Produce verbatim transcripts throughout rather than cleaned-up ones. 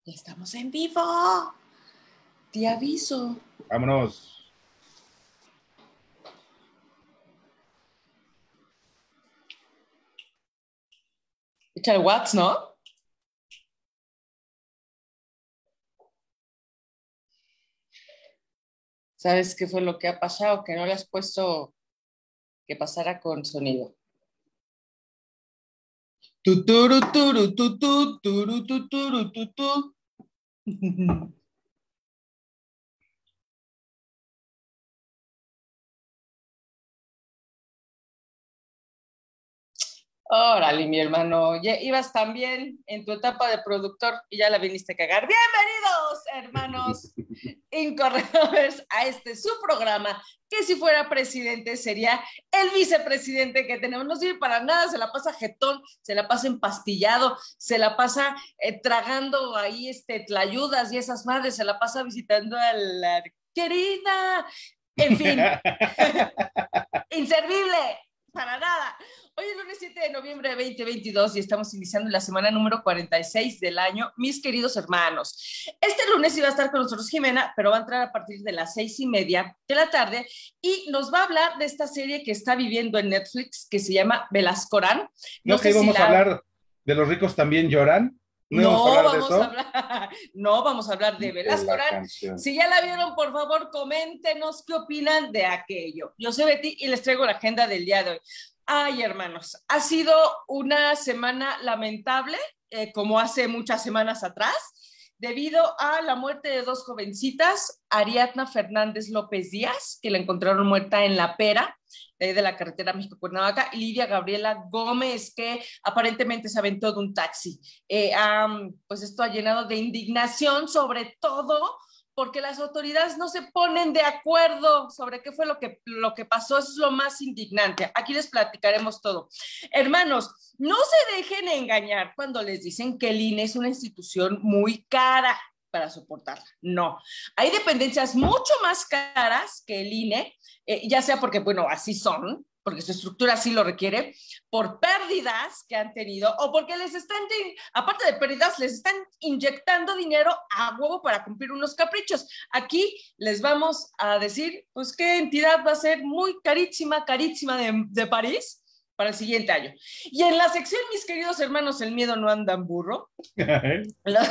Ya estamos en vivo. Te aviso. Vámonos. Echa el WhatsApp, ¿no? ¿Sabes qué fue lo que ha pasado? Que no le has puesto que pasara con sonido. Tuturu, turu, tutu, turu, tuturu, tutu. Órale, mi hermano, ya ibas también en tu etapa de productor y ya la viniste a cagar. Bienvenidos, hermanos incorrectos, a este su programa, que si fuera presidente sería el vicepresidente que tenemos. No sirve para nada, se la pasa jetón, se la pasa empastillado, se la pasa eh, tragando ahí este, tlayudas y esas madres, se la pasa visitando a la querida, en fin, inservible, para nada. Hoy es lunes siete de noviembre de veinte veintidós y estamos iniciando la semana número cuarenta y seis del año, mis queridos hermanos. Este lunes iba a estar con nosotros Jimena, pero va a entrar a partir de las seis y media de la tarde y nos va a hablar de esta serie que está viviendo en Netflix que se llama Velascorán. No, no sé que íbamos si la... a hablar de los ricos también lloran. No, no vamos, a hablar, vamos a hablar, no vamos a hablar de Velascorán. Si ya la vieron, por favor, coméntenos qué opinan de aquello. Yo soy Betty y les traigo la agenda del día de hoy. Ay, hermanos, ha sido una semana lamentable, eh, como hace muchas semanas atrás, debido a la muerte de dos jovencitas, Ariadna Fernández López Díaz, que la encontraron muerta en La Pera, de la carretera México-Cuernavaca, y Lidia Gabriela Gómez, que aparentemente se aventó de un taxi. Eh, um, pues esto ha llenado de indignación, sobre todo porque las autoridades no se ponen de acuerdo sobre qué fue lo que, lo que pasó. Eso es lo más indignante. Aquí les platicaremos todo. Hermanos, no se dejen engañar cuando les dicen que el I N E es una institución muy cara para soportarla. No. Hay dependencias mucho más caras que el I N E, eh, ya sea porque, bueno, así son, porque su estructura así lo requiere, por pérdidas que han tenido o porque les están, aparte de pérdidas, les están inyectando dinero a huevo para cumplir unos caprichos. Aquí les vamos a decir, pues, qué entidad va a ser muy carísima, carísima de, de París para el siguiente año. Y en la sección, mis queridos hermanos, el miedo no anda en burro, los,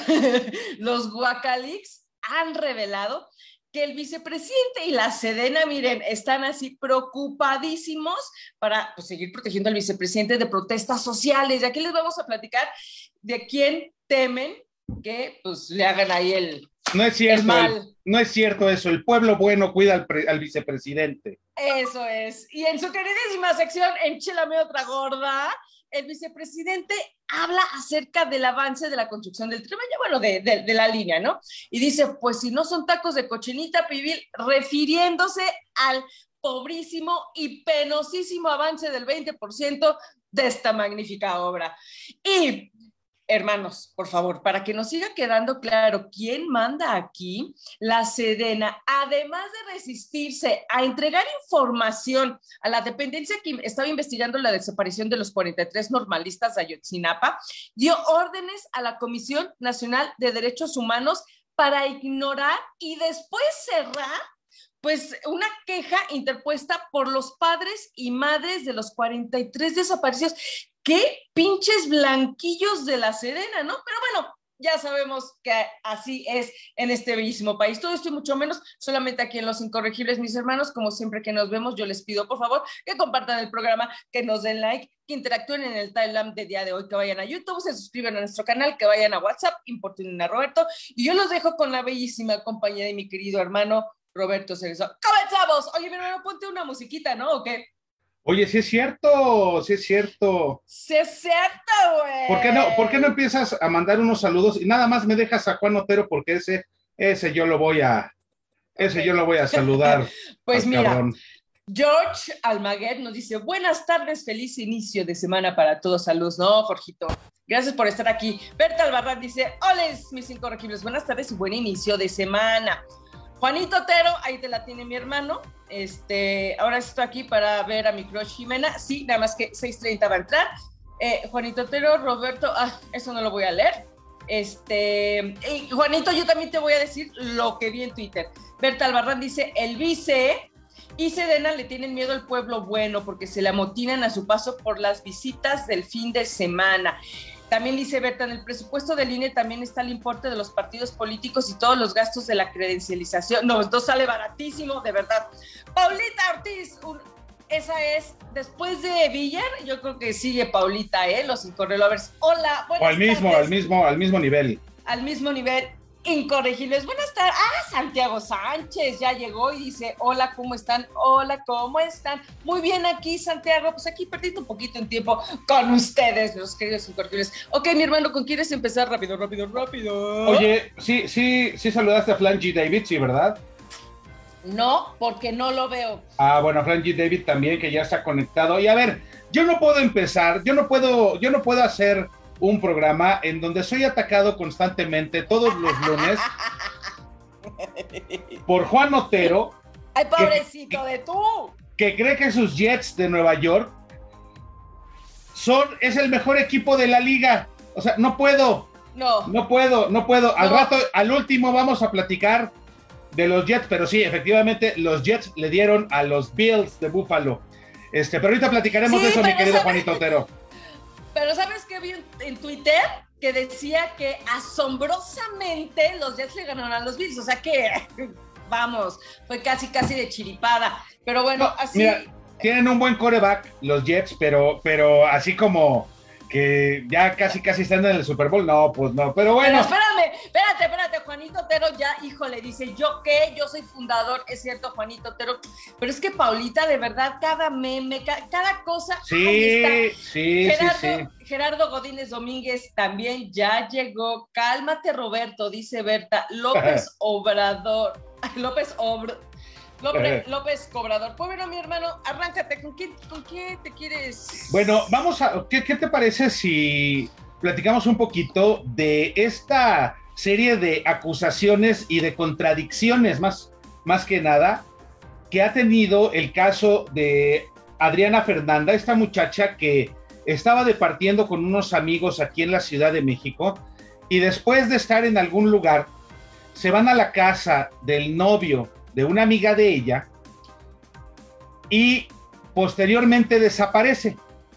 los Guacalix han revelado que el vicepresidente y la Sedena, miren, están así preocupadísimos para, pues, seguir protegiendo al vicepresidente de protestas sociales. Y aquí les vamos a platicar de quién temen que, pues, le hagan ahí el, no es cierto, el mal. El, no es cierto eso, el pueblo bueno cuida al, pre, al vicepresidente. Eso es. Y en su queridísima sección, Enchilame otra gorda, el vicepresidente habla acerca del avance de la construcción del tren, bueno, de, de, de la línea, ¿no? Y dice, pues si no son tacos de cochinita pibil, refiriéndose al pobrísimo y penosísimo avance del veinte por ciento de esta magnífica obra. Y, hermanos, por favor, para que nos siga quedando claro quién manda aquí, la Sedena, además de resistirse a entregar información a la dependencia que estaba investigando la desaparición de los cuarenta y tres normalistas de Ayotzinapa, dio órdenes a la Comisión Nacional de Derechos Humanos para ignorar y después cerrar pues una queja interpuesta por los padres y madres de los cuarenta y tres desaparecidos. ¡Qué pinches blanquillos de la Sedena!, ¿no? Pero bueno, ya sabemos que así es en este bellísimo país. Todo esto y mucho menos solamente aquí en Los Incorregibles, mis hermanos. Como siempre que nos vemos, yo les pido, por favor, que compartan el programa, que nos den like, que interactúen en el timeline de día de hoy, que vayan a YouTube, se suscriban a nuestro canal, que vayan a WhatsApp, importen a Roberto. Y yo los dejo con la bellísima compañía de mi querido hermano Roberto Cerezo. ¡Comenzamos! Oye, mi hermano, ponte una musiquita, ¿no? ¿O qué? Oye, sí es cierto, sí es cierto. Sí es cierto, güey. ¿Por qué no, por qué no empiezas a mandar unos saludos y nada más me dejas a Juan Otero porque ese, ese yo lo voy a, ese okay. yo lo voy a saludar. Pues mira, cabrón. George Almaguer nos dice, buenas tardes, feliz inicio de semana para todos, saludos. No, Jorgito, gracias por estar aquí. Berta Albarrán dice, hola, mis incorregibles, buenas tardes y buen inicio de semana. Juanito Otero, ahí te la tiene mi hermano. Este, ahora estoy aquí para ver a mi crush Jimena. Sí, nada más que seis treinta va a entrar. Eh, Juanito Otero, Roberto, ah, eso no lo voy a leer. Este, y Juanito, yo también te voy a decir lo que vi en Twitter. Berta Albarrán dice, el vice y Sedena le tienen miedo al pueblo bueno porque se le amotinan a su paso por las visitas del fin de semana. También dice Berta, en el presupuesto del I N E también está el importe de los partidos políticos y todos los gastos de la credencialización. No, esto sale baratísimo, de verdad. Paulita Ortiz, un, esa es, después de Villar, yo creo que sigue Paulita, ¿eh? Los Incorregibles. Hola, buenas O al mismo, tardes. al mismo, al mismo nivel. Al mismo nivel. Incorregibles, buenas tardes. Ah, Santiago Sánchez ya llegó y dice, hola, ¿cómo están? Hola, ¿cómo están? Muy bien aquí, Santiago, pues aquí perdí un poquito en tiempo con ustedes, los queridos Incorregibles. Ok, mi hermano, ¿con quieres empezar? Rápido, rápido, rápido. Oye, sí, sí, sí saludaste a Flan G. David, sí, ¿verdad? No, porque no lo veo. Ah, bueno, Flan G. David también, que ya está conectado. Y a ver, yo no puedo empezar, yo no puedo, yo no puedo hacer un programa en donde soy atacado constantemente todos los lunes por Juan Otero. Ay, pobrecito que, de tú. Que cree que sus Jets de Nueva York son, es el mejor equipo de la liga. O sea, no puedo. No. No puedo, no puedo. Al no. rato, al último vamos a platicar de los Jets, pero sí, efectivamente, los Jets le dieron a los Bills de Buffalo. Este, pero ahorita platicaremos sí, de eso, mi querido ¿sabes? Juanito Otero. Pero ¿sabes qué vi en, en Twitter? Que decía que asombrosamente los Jets le ganaron a los Bills. O sea que, vamos, fue casi, casi de chiripada. Pero bueno, no, así... Mira, tienen un buen quarterback los Jets, pero, pero así como que ya casi, casi están en el Super Bowl. No, pues no, pero bueno. Pero espérame, espérate, espérate, Juanito Otero ya, híjole, dice, ¿yo qué? Yo soy fundador, es cierto, Juanito Otero, pero es que Paulita, de verdad, cada meme, cada, cada cosa, sí, ahí está. Sí, Gerardo, sí, sí. Gerardo Godínez Domínguez también ya llegó. Cálmate, Roberto, dice Berta. López Obrador, López Obrador. López, López Cobrador. Pues bueno, mi hermano, arráncate. ¿Con quién, con qué te quieres? Bueno, vamos a... ¿qué, ¿Qué te parece si platicamos un poquito de esta serie de acusaciones y de contradicciones, más, más que nada, que ha tenido el caso de Adriana Fernanda, esta muchacha que estaba departiendo con unos amigos aquí en la Ciudad de México y después de estar en algún lugar, se van a la casa del novio de una amiga de ella y posteriormente desaparece.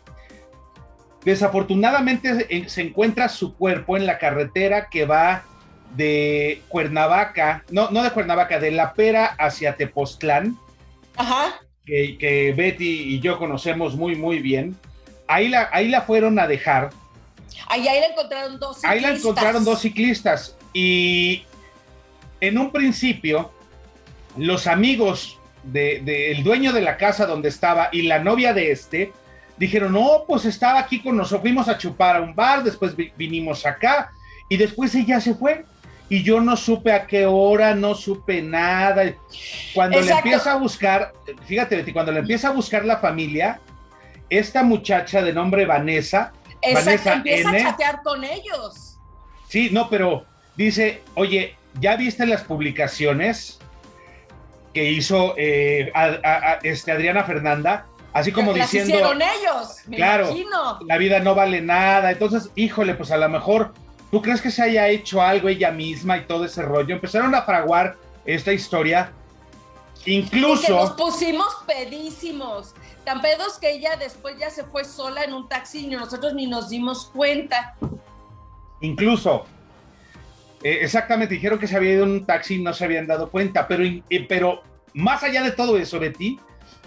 Desafortunadamente se encuentra su cuerpo en la carretera que va de Cuernavaca, no, no de Cuernavaca, de La Pera hacia Tepoztlán. Ajá. Que, que Betty y yo conocemos muy, muy bien. Ahí la, ahí la fueron a dejar. Ahí, ahí la encontraron dos ciclistas. Ahí la encontraron dos ciclistas. Y en un principio, los amigos del de, de dueño de la casa donde estaba y la novia de este, dijeron, no, pues estaba aquí con nosotros, fuimos a chupar a un bar, después vi, vinimos acá, y después ella se fue. Y yo no supe a qué hora, no supe nada. Cuando Exacto. le empieza a buscar, fíjate, Betty, cuando le empieza a buscar la familia, esta muchacha de nombre Vanessa, Exacto, Vanessa empieza N, a chatear con ellos. Sí, no, pero dice, oye, ¿ya viste las publicaciones que hizo eh, a, a, a, este, Adriana Fernanda? Así como las diciendo... hicieron ellos, me claro, imagino. La vida no vale nada. Entonces, híjole, pues a lo mejor... ¿Tú crees que se haya hecho algo ella misma y todo ese rollo? Empezaron a fraguar esta historia. Incluso... Porque nos pusimos pedísimos. Tan pedos que ella después ya se fue sola en un taxi y nosotros ni nos dimos cuenta. Incluso, eh, exactamente, dijeron que se había ido en un taxi y no se habían dado cuenta. Pero, eh, pero más allá de todo eso, Betty,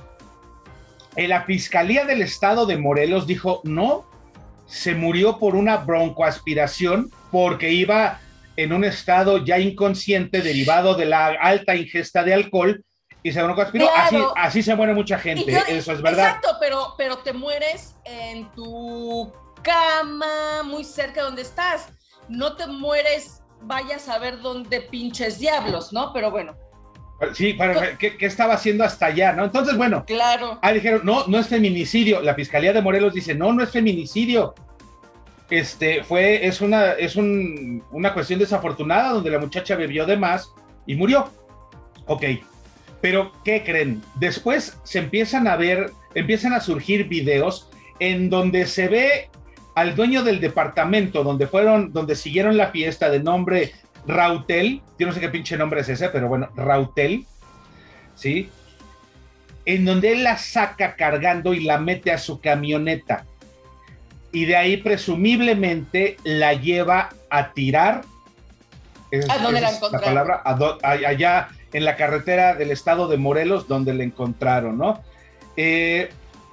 eh, la Fiscalía del Estado de Morelos dijo, no, se murió por una broncoaspiración porque iba en un estado ya inconsciente derivado de la alta ingesta de alcohol y se broncoaspiró. Claro. Así, así se muere mucha gente, yo, eso es verdad. Exacto, pero, pero te mueres en tu cama, muy cerca de donde estás. No te mueres, vayas a ver dónde pinches diablos, ¿no? Pero bueno. Sí, para, ¿qué, ¿qué estaba haciendo hasta allá, no? Entonces, bueno. Claro. Ah, dijeron, no, no es feminicidio. La Fiscalía de Morelos dice, no, no es feminicidio. Este, fue, es una, es un, una cuestión desafortunada donde la muchacha bebió de más y murió. Ok. Pero, ¿qué creen? Después se empiezan a ver, empiezan a surgir videos en donde se ve al dueño del departamento donde fueron, donde siguieron la fiesta de nombre Rautel, yo no sé qué pinche nombre es ese, pero bueno, Rautel, ¿sí? En donde él la saca cargando y la mete a su camioneta. Y de ahí presumiblemente la lleva a tirar. Es, ¿A dónde la encontraron? La palabra, a do, a, allá en la carretera del estado de Morelos, donde la encontraron, ¿no? Eh,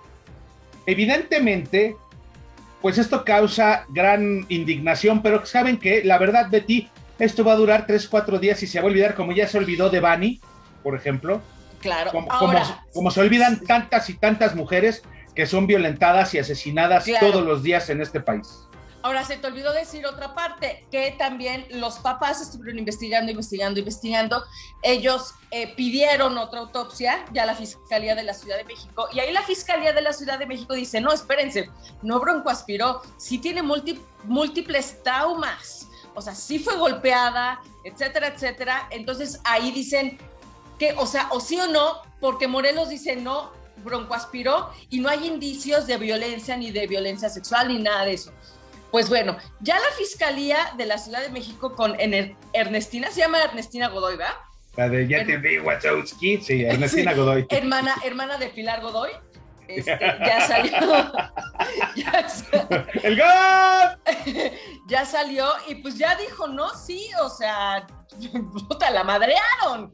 evidentemente, pues esto causa gran indignación, pero ¿saben qué? La verdad, Betty, esto va a durar tres, cuatro días y se va a olvidar, como ya se olvidó de Bani, por ejemplo. Claro. Como, Ahora, como, como se olvidan tantas y tantas mujeres que son violentadas y asesinadas claro. todos los días en este país. Ahora, se te olvidó decir otra parte, que también los papás estuvieron investigando, investigando, investigando. Ellos eh, pidieron otra autopsia, ya la Fiscalía de la Ciudad de México, y ahí la Fiscalía de la Ciudad de México dice, no, espérense, no broncoaspiró, sí tiene múlti- múltiples traumas, o sea, sí fue golpeada, etcétera, etcétera. Entonces, ahí dicen que, o sea, o sí o no, porque Morelos dice no, broncoaspiró, y no hay indicios de violencia, ni de violencia sexual, ni nada de eso. Pues bueno, ya la Fiscalía de la Ciudad de México con Ernestina, se llama Ernestina Godoy, ¿verdad? La de ya te vi, Wachowski, sí, Ernestina sí, Godoy. Hermana, hermana de Pilar Godoy, este, ya salió. ya salió ¡El gol! Ya salió y pues ya dijo, no, sí, o sea, puta, la madrearon.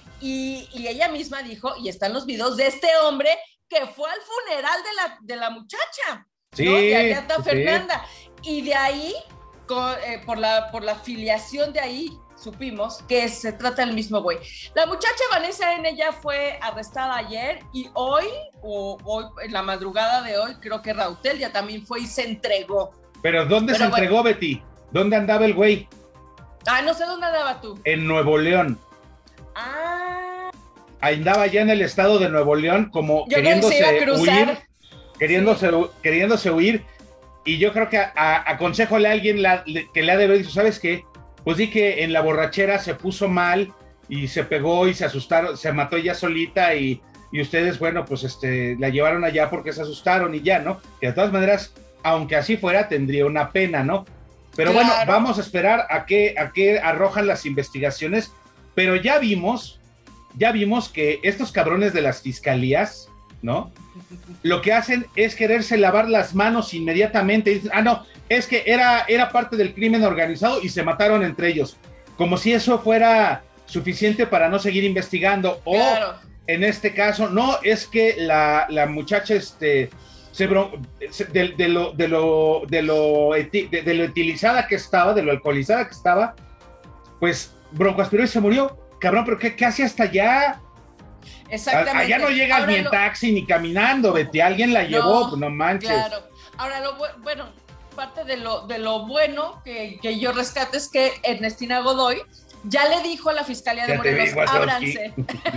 Y, y ella misma dijo, y están los videos de este hombre que fue al funeral de la, de la muchacha, sí, ¿no? De Ariadna sí. Fernanda. Y de ahí, con, eh, por, la, por la filiación de ahí, supimos que se trata del mismo güey. La muchacha Vanessa N. ya fue arrestada ayer y hoy, o hoy, en la madrugada de hoy, creo que Rautel ya también fue y se entregó. ¿Pero dónde Pero se bueno. entregó, Betty? ¿Dónde andaba el güey? Ah, no sé dónde andaba tú. En Nuevo León. Ah. Andaba ya en el estado de Nuevo León como yo queriéndose huir, queriéndose, sí. queriéndose huir, y yo creo que a, a, aconsejole a alguien la, le, que le ha de haber dicho, ¿sabes qué? Pues di que en la borrachera se puso mal y se pegó y se asustaron, se mató ella solita y, y ustedes, bueno, pues este, la llevaron allá porque se asustaron y ya, ¿no? Que de todas maneras, aunque así fuera, tendría una pena, ¿no? Pero claro. Bueno, vamos a esperar a que, a que arrojan las investigaciones, pero ya vimos, ya vimos que estos cabrones de las fiscalías, ¿no? Lo que hacen es quererse lavar las manos inmediatamente. Dicen, ah, no, es que era, era parte del crimen organizado y se mataron entre ellos. Como si eso fuera suficiente para no seguir investigando. O, claro. En este caso, no, es que la, la muchacha, este, se, de, de, lo, de, lo, de, lo, de, de lo utilizada que estaba, de lo alcoholizada que estaba, pues broncoaspiró y se murió. Cabrón, pero ¿qué, qué hace hasta allá? Exactamente. Allá no llegas Ahora ni en lo... taxi ni caminando, Betty, alguien la llevó, no, pues no manches. Claro. Ahora, lo bueno, parte de lo, de lo bueno que, que yo rescato es que Ernestina Godoy ya le dijo a la Fiscalía de Morelos, ábranse.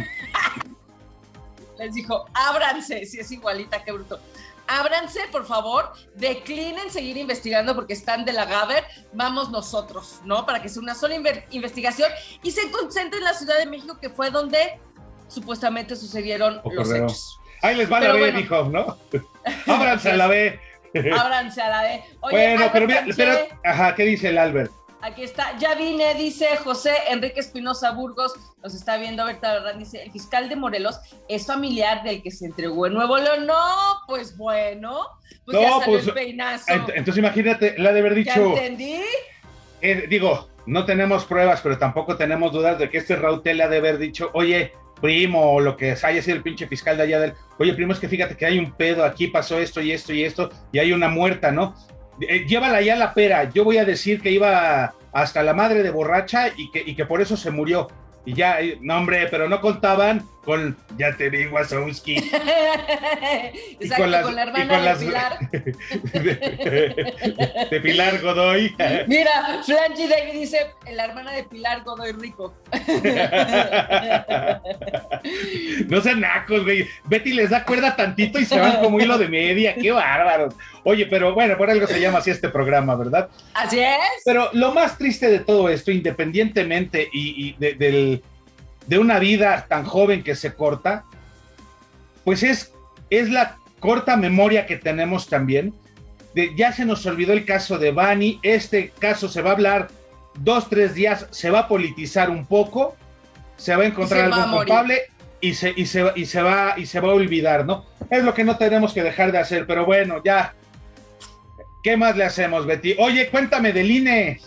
Les dijo, ábranse, si es igualita, qué bruto. Ábranse, por favor, declinen seguir investigando porque están de la Gaber, vamos nosotros, ¿no? Para que sea una sola inver- investigación y se concentre en la Ciudad de México, que fue donde supuestamente sucedieron o los correo. hechos. Ahí les va Pero la B, bueno. dijo, ¿no? Ábranse a la B. Ábranse a la B. Oye, bueno, Albert pero mira, pero, ajá, ¿qué dice el Albert? Aquí está, ya vine, dice José Enrique Espinosa Burgos, nos está viendo Berta Verdad, dice, el fiscal de Morelos es familiar del que se entregó en Nuevo León. No, pues bueno, pues no, ya salió pues, el peinazo. Entonces imagínate, la de haber dicho... ¿Ya entendí? Eh, digo, no tenemos pruebas, pero tampoco tenemos dudas de que este Rautel le ha de haber dicho, oye, primo, o lo que haya sido el pinche fiscal de allá del, oye, primo, es que fíjate que hay un pedo, aquí pasó esto y esto y esto, y hay una muerta, ¿no? Eh, llévala ya a la pera, yo voy a decir que iba hasta la madre de borracha y que, y que por eso se murió. Y ya, no hombre, pero no contaban con, ya te vi, Wazowski. Exacto, y con, las, con la hermana con de las, Pilar. De, de Pilar Godoy. Mira, Flangy David dice, la hermana de Pilar Godoy Rico. No sean nacos, güey. Betty les da cuerda tantito y se van como hilo de media. Qué bárbaros. Oye, pero bueno, por algo se llama así este programa, ¿verdad? Así es. Pero lo más triste de todo esto, independientemente y, y de, del, de una vida tan joven que se corta, pues es, es la corta memoria que tenemos también de, ya se nos olvidó el caso de Bani, este caso se va a hablar dos, tres días, se va a politizar un poco, se va a encontrar algún culpable y se, y, se, y, se va, y se va a olvidar, ¿no? Es lo que no tenemos que dejar de hacer, pero bueno, ya. ¿Qué más le hacemos, Betty? Oye, cuéntame del I N E.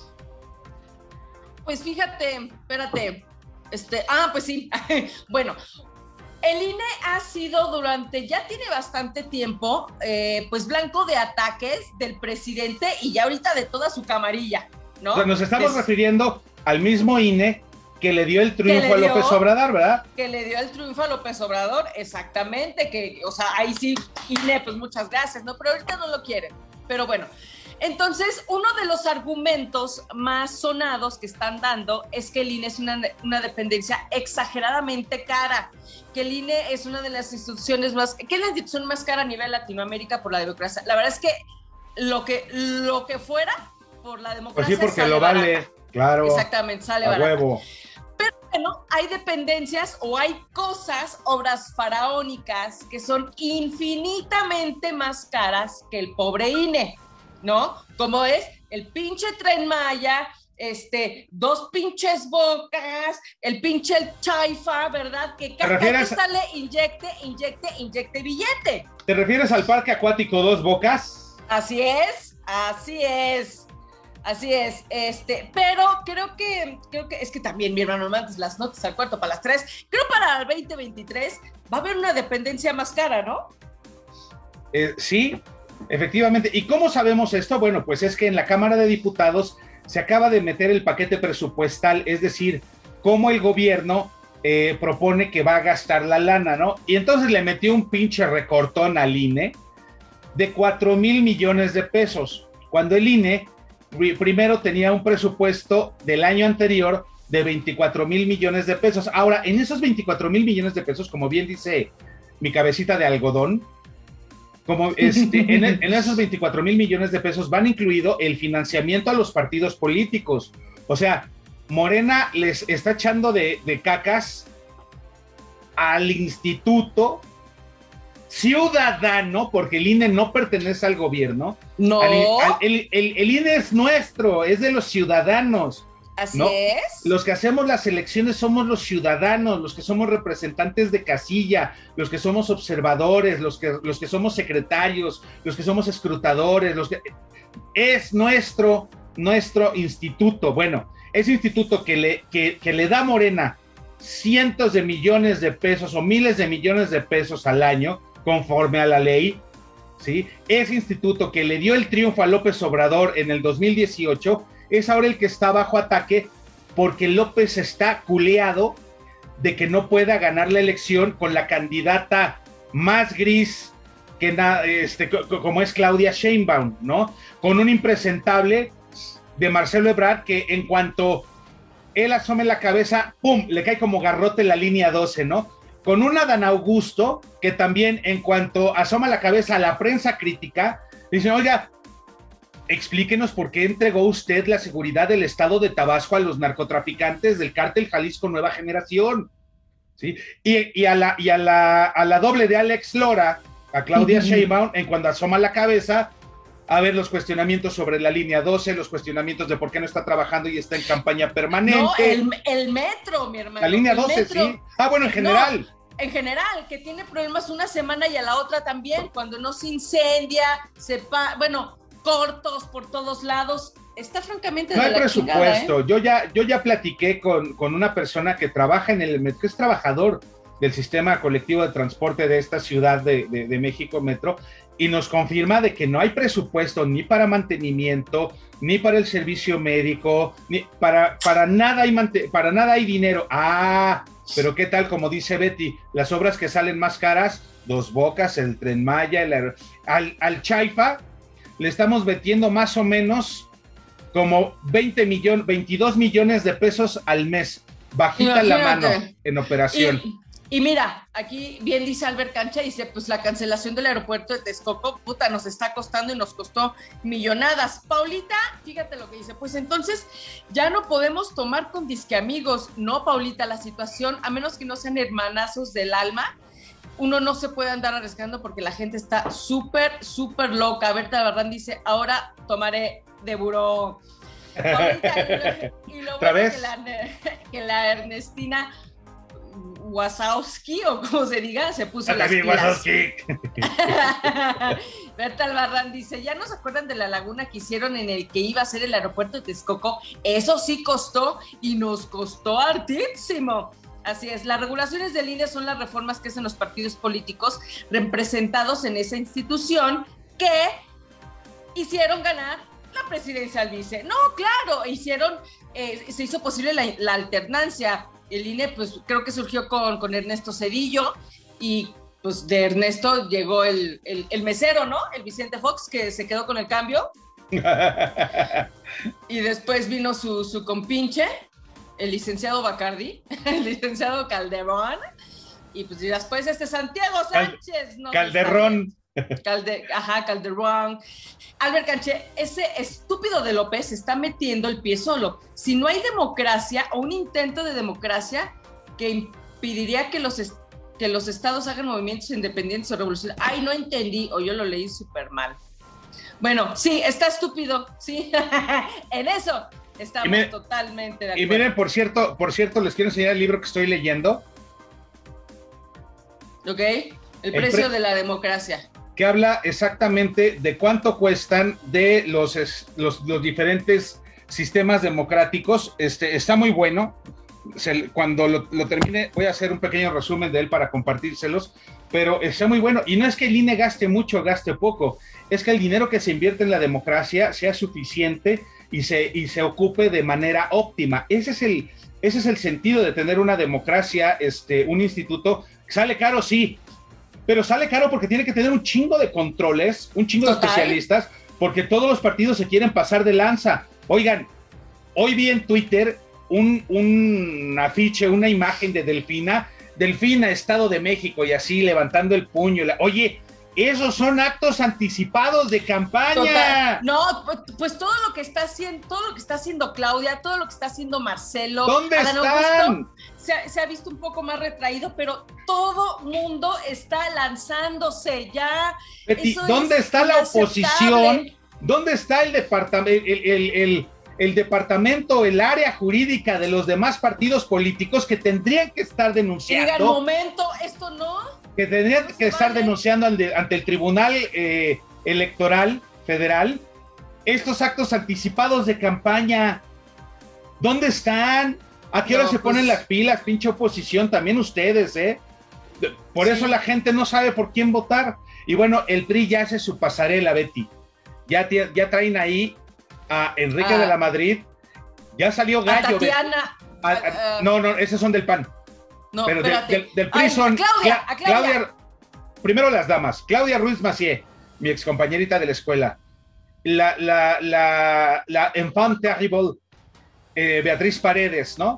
Pues fíjate, espérate, este, ah, pues sí, bueno, el I N E ha sido durante, ya tiene bastante tiempo, eh, pues blanco de ataques del presidente y ya ahorita de toda su camarilla, ¿no? Pues nos estamos es, refiriendo al mismo I N E que le dio el triunfo dio, a López Obrador, ¿verdad? Que le dio el triunfo a López Obrador, exactamente, que, o sea, ahí sí, I N E, pues muchas gracias, ¿no? Pero ahorita no lo quieren, pero bueno. Entonces, uno de los argumentos más sonados que están dando es que el I N E es una, una dependencia exageradamente cara, que el I N E es una de las instituciones más, que es la institución más cara a nivel Latinoamérica por la democracia. La verdad es que lo que, lo que fuera por la democracia. Pues sí, porque lo vale, barata. Claro. Exactamente, sale a barato. Huevo. Pero bueno, hay dependencias o hay cosas, obras faraónicas, que son infinitamente más caras que el pobre I N E. ¿No? Como es el pinche Tren Maya, este, dos pinches bocas, el pinche el Chaifa, ¿verdad? Que cada vez que sale, inyecte, inyecte, inyecte billete. ¿Te refieres al parque acuático Dos Bocas? Así es, así es, así es, este, pero creo que, creo que, es que también, mi hermano, antes las notas al cuarto para las tres, creo para el veinte veintitrés va a haber una dependencia más cara, ¿no? Eh, sí. Efectivamente. ¿Y cómo sabemos esto? Bueno, pues es que en la Cámara de Diputados se acaba de meter el paquete presupuestal, es decir, cómo el gobierno eh, propone que va a gastar la lana, ¿no? Y entonces le metió un pinche recortón al I N E de cuatro mil millones de pesos, cuando el I N E primero tenía un presupuesto del año anterior de veinticuatro mil millones de pesos. Ahora, en esos veinticuatro mil millones de pesos, como bien dice mi cabecita de algodón, como este, en, en esos veinticuatro mil millones de pesos van incluido el financiamiento a los partidos políticos. O sea, Morena les está echando de, de cacas al Instituto Ciudadano, porque el I N E no pertenece al gobierno. No. Al, al, el, el, el I N E es nuestro, es de los ciudadanos. Así ¿no? es. Los que hacemos las elecciones somos los ciudadanos, los que somos representantes de casilla, los que somos observadores, los que, los que somos secretarios, los que somos escrutadores, los que... Es nuestro, nuestro instituto. Bueno, ese instituto que le, que, que le da Morena cientos de millones de pesos o miles de millones de pesos al año, conforme a la ley, ¿sí? Ese instituto que le dio el triunfo a López Obrador en el dos mil dieciocho, es ahora el que está bajo ataque porque López está culeado de que no pueda ganar la elección con la candidata más gris que na, este, como es Claudia Sheinbaum, ¿no? Con un impresentable de Marcelo Ebrard que en cuanto él asome la cabeza, ¡pum!, le cae como garrote la línea doce, ¿no? Con un Adán Augusto que también en cuanto asoma la cabeza a la prensa crítica, dice, oiga, explíquenos por qué entregó usted la seguridad del estado de Tabasco a los narcotraficantes del cártel Jalisco Nueva Generación, ¿sí? Y, y, a, la, y a, la, a la doble de Alex Lora, a Claudia uh-huh. Sheinbaum, en cuando asoma la cabeza, a ver los cuestionamientos sobre la línea doce, los cuestionamientos de por qué no está trabajando y está en campaña permanente. No, el, el metro, mi hermano. La línea doce, metro. Sí. Ah, bueno, en general. No. En general, que tiene problemas una semana y a la otra también, cuando no se incendia, se pa bueno, cortos por todos lados, está francamente no de hay la presupuesto. Chingada, ¿eh? Yo ya, yo ya platiqué con, con una persona que trabaja en el metro, que es trabajador del sistema colectivo de transporte de esta ciudad de, de, de México Metro, y nos confirma de que no hay presupuesto ni para mantenimiento, ni para el servicio médico, ni para, para nada hay para nada hay dinero. Ah, pero qué tal, como dice Betty, las obras que salen más caras, Dos Bocas, el Tren Maya, el, al, al Chaifa, le estamos metiendo más o menos como veinte millones, veintidós millones de pesos al mes, bajita Imagínate. La mano en operación. Y, y mira, aquí bien dice Albert Cancha, dice, pues la cancelación del aeropuerto de Texcoco, puta, nos está costando y nos costó millonadas. Paulita, fíjate lo que dice, pues entonces ya no podemos tomar con disque amigos. No, Paulita, la situación, a menos que no sean hermanazos del alma, uno no se puede andar arriesgando porque la gente está súper, súper loca. Berta Albarrán dice, ahora tomaré de buró. Ahorita, y lo bueno que la, que la Ernestina Wazowski, o como se diga, se puso las pilas. Berta Albarrán dice, ¿ya no se acuerdan de la laguna que hicieron en el que iba a ser el aeropuerto de Texcoco? Eso sí costó y nos costó hartísimo. Así es, las regulaciones del I N E son las reformas que hacen los partidos políticos representados en esa institución que hicieron ganar la presidencia al vice. No, claro, hicieron, eh, se hizo posible la, la alternancia. El I N E, pues creo que surgió con, con Ernesto Zedillo y pues de Ernesto llegó el, el, el mesero, ¿no? El Vicente Fox, que se quedó con el cambio. Y después vino su, su compinche, el licenciado Bacardi, el licenciado Calderón, y pues y después este Santiago Sánchez. ¿no? Calderón. Calde, ajá, Calderón. Albert Canché, ese estúpido de López se está metiendo el pie solo. Si no hay democracia o un intento de democracia que impediría que los, est- que los estados hagan movimientos independientes o revolucionarios. Ay, no entendí, o yo lo leí súper mal. Bueno, sí, está estúpido, sí. En eso estamos me, totalmente de acuerdo. Y miren, por cierto, por cierto, les quiero enseñar el libro que estoy leyendo. Ok, el, el precio pre- de la democracia. Que habla exactamente de cuánto cuestan de los, los, los diferentes sistemas democráticos. Este, está muy bueno. Se, cuando lo, lo termine, voy a hacer un pequeño resumen de él para compartírselos, pero está muy bueno. Y no es que el I N E gaste mucho o gaste poco, es que el dinero que se invierte en la democracia sea suficiente y se, y se ocupe de manera óptima. Ese es el, ese es el sentido de tener una democracia, este, un instituto. ¿Sale caro? Sí. Pero sale caro porque tiene que tener un chingo de controles, un chingo Total. de especialistas, porque todos los partidos se quieren pasar de lanza. Oigan, hoy vi en Twitter un, un afiche, una imagen de Delfina, Delfina, Estado de México, y así levantando el puño. La, Oye, esos son actos anticipados de campaña. Total. No, pues todo lo que está haciendo, todo lo que está haciendo Claudia, todo lo que está haciendo Marcelo. ¿Dónde Adán están? Augusto, se, ha, se ha visto un poco más retraído, pero todo mundo está lanzándose ya. Betty, ¿dónde está la oposición? ¿Dónde está el departamento, el, el, el, el departamento, el área jurídica de los demás partidos políticos que tendrían que estar denunciando? Digan, momento, esto no. Que tendrían no que estar vale. denunciando ante, ante el Tribunal eh, Electoral Federal estos actos anticipados de campaña. ¿Dónde están? ¿A qué hora no, se pues... ponen las pilas, pinche oposición? También ustedes, ¿eh? Por sí. eso la gente no sabe por quién votar. Y bueno, el P R I ya hace su pasarela, Betty. Ya, ya traen ahí a Enrique ah. de la Madrid. Ya salió Gallo. A Tatiana. A, a, uh, no, no, esos son del P A N. No, pero de, del, del P R I Ay, son Claudia, Cla- Claudia. Claudia, primero las damas, Claudia Ruiz Massieu, mi excompañerita de la escuela, la, la, la, la enfant terrible, eh, Beatriz Paredes, ¿no?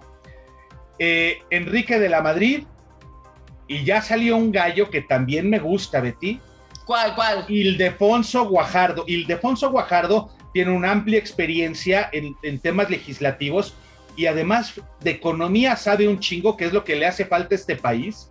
Eh, Enrique de la Madrid, y ya salió un gallo que también me gusta, Betty. ¿Cuál, cuál? Ildefonso Guajardo. Ildefonso Guajardo tiene una amplia experiencia en, en temas legislativos, y además de economía sabe un chingo, que es lo que le hace falta a este país,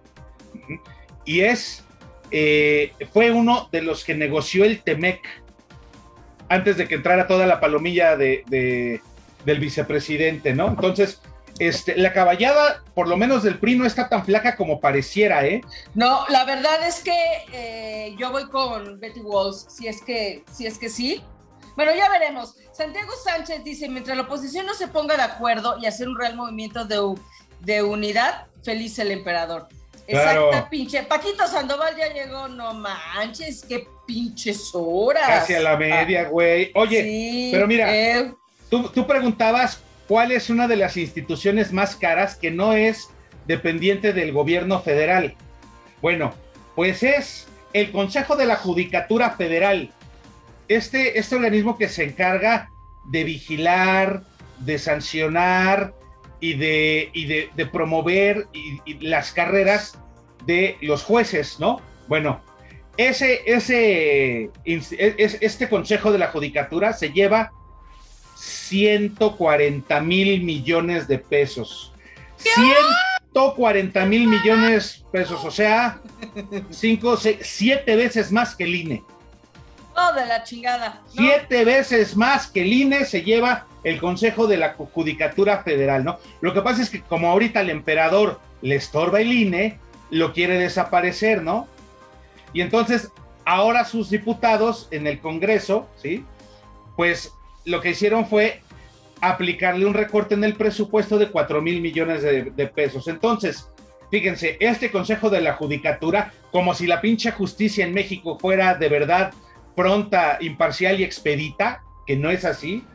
y es, eh, fue uno de los que negoció el Temec, antes de que entrara toda la palomilla de, de, del vicepresidente, ¿no? Entonces, este, la caballada, por lo menos del P R I, no está tan flaca como pareciera, ¿eh? No, la verdad es que eh, yo voy con Betty Walls, si es que, si es que sí. Bueno, ya veremos. Santiago Sánchez dice, mientras la oposición no se ponga de acuerdo y hacer un real movimiento de, de unidad, feliz el emperador. Claro. Exacta, pinche. Paquito Sandoval ya llegó, no manches, qué pinches horas. Casi a la media, güey. Ah, Oye, sí, pero mira, eh... tú, tú preguntabas cuál es una de las instituciones más caras que no es dependiente del gobierno federal. Bueno, pues es el Consejo de la Judicatura Federal. Este, este organismo que se encarga de vigilar, de sancionar y de, y de, de promover y, y las carreras de los jueces, ¿no? Bueno, ese, ese, este Consejo de la Judicatura se lleva ciento cuarenta mil millones de pesos. ciento cuarenta mil millones de pesos, o sea, cinco, seis, siete veces más que el I N E. Oh, de la chingada. ¿No? Siete veces más que el I N E se lleva el Consejo de la Judicatura Federal, ¿no? Lo que pasa es que como ahorita al emperador le estorba el I N E, lo quiere desaparecer, ¿no? Y entonces, ahora sus diputados en el Congreso, ¿sí? Pues lo que hicieron fue aplicarle un recorte en el presupuesto de cuatro mil millones de, de pesos. Entonces, fíjense, este Consejo de la Judicatura, como si la pinche justicia en México fuera de verdad pronta, imparcial y expedita, que no es así,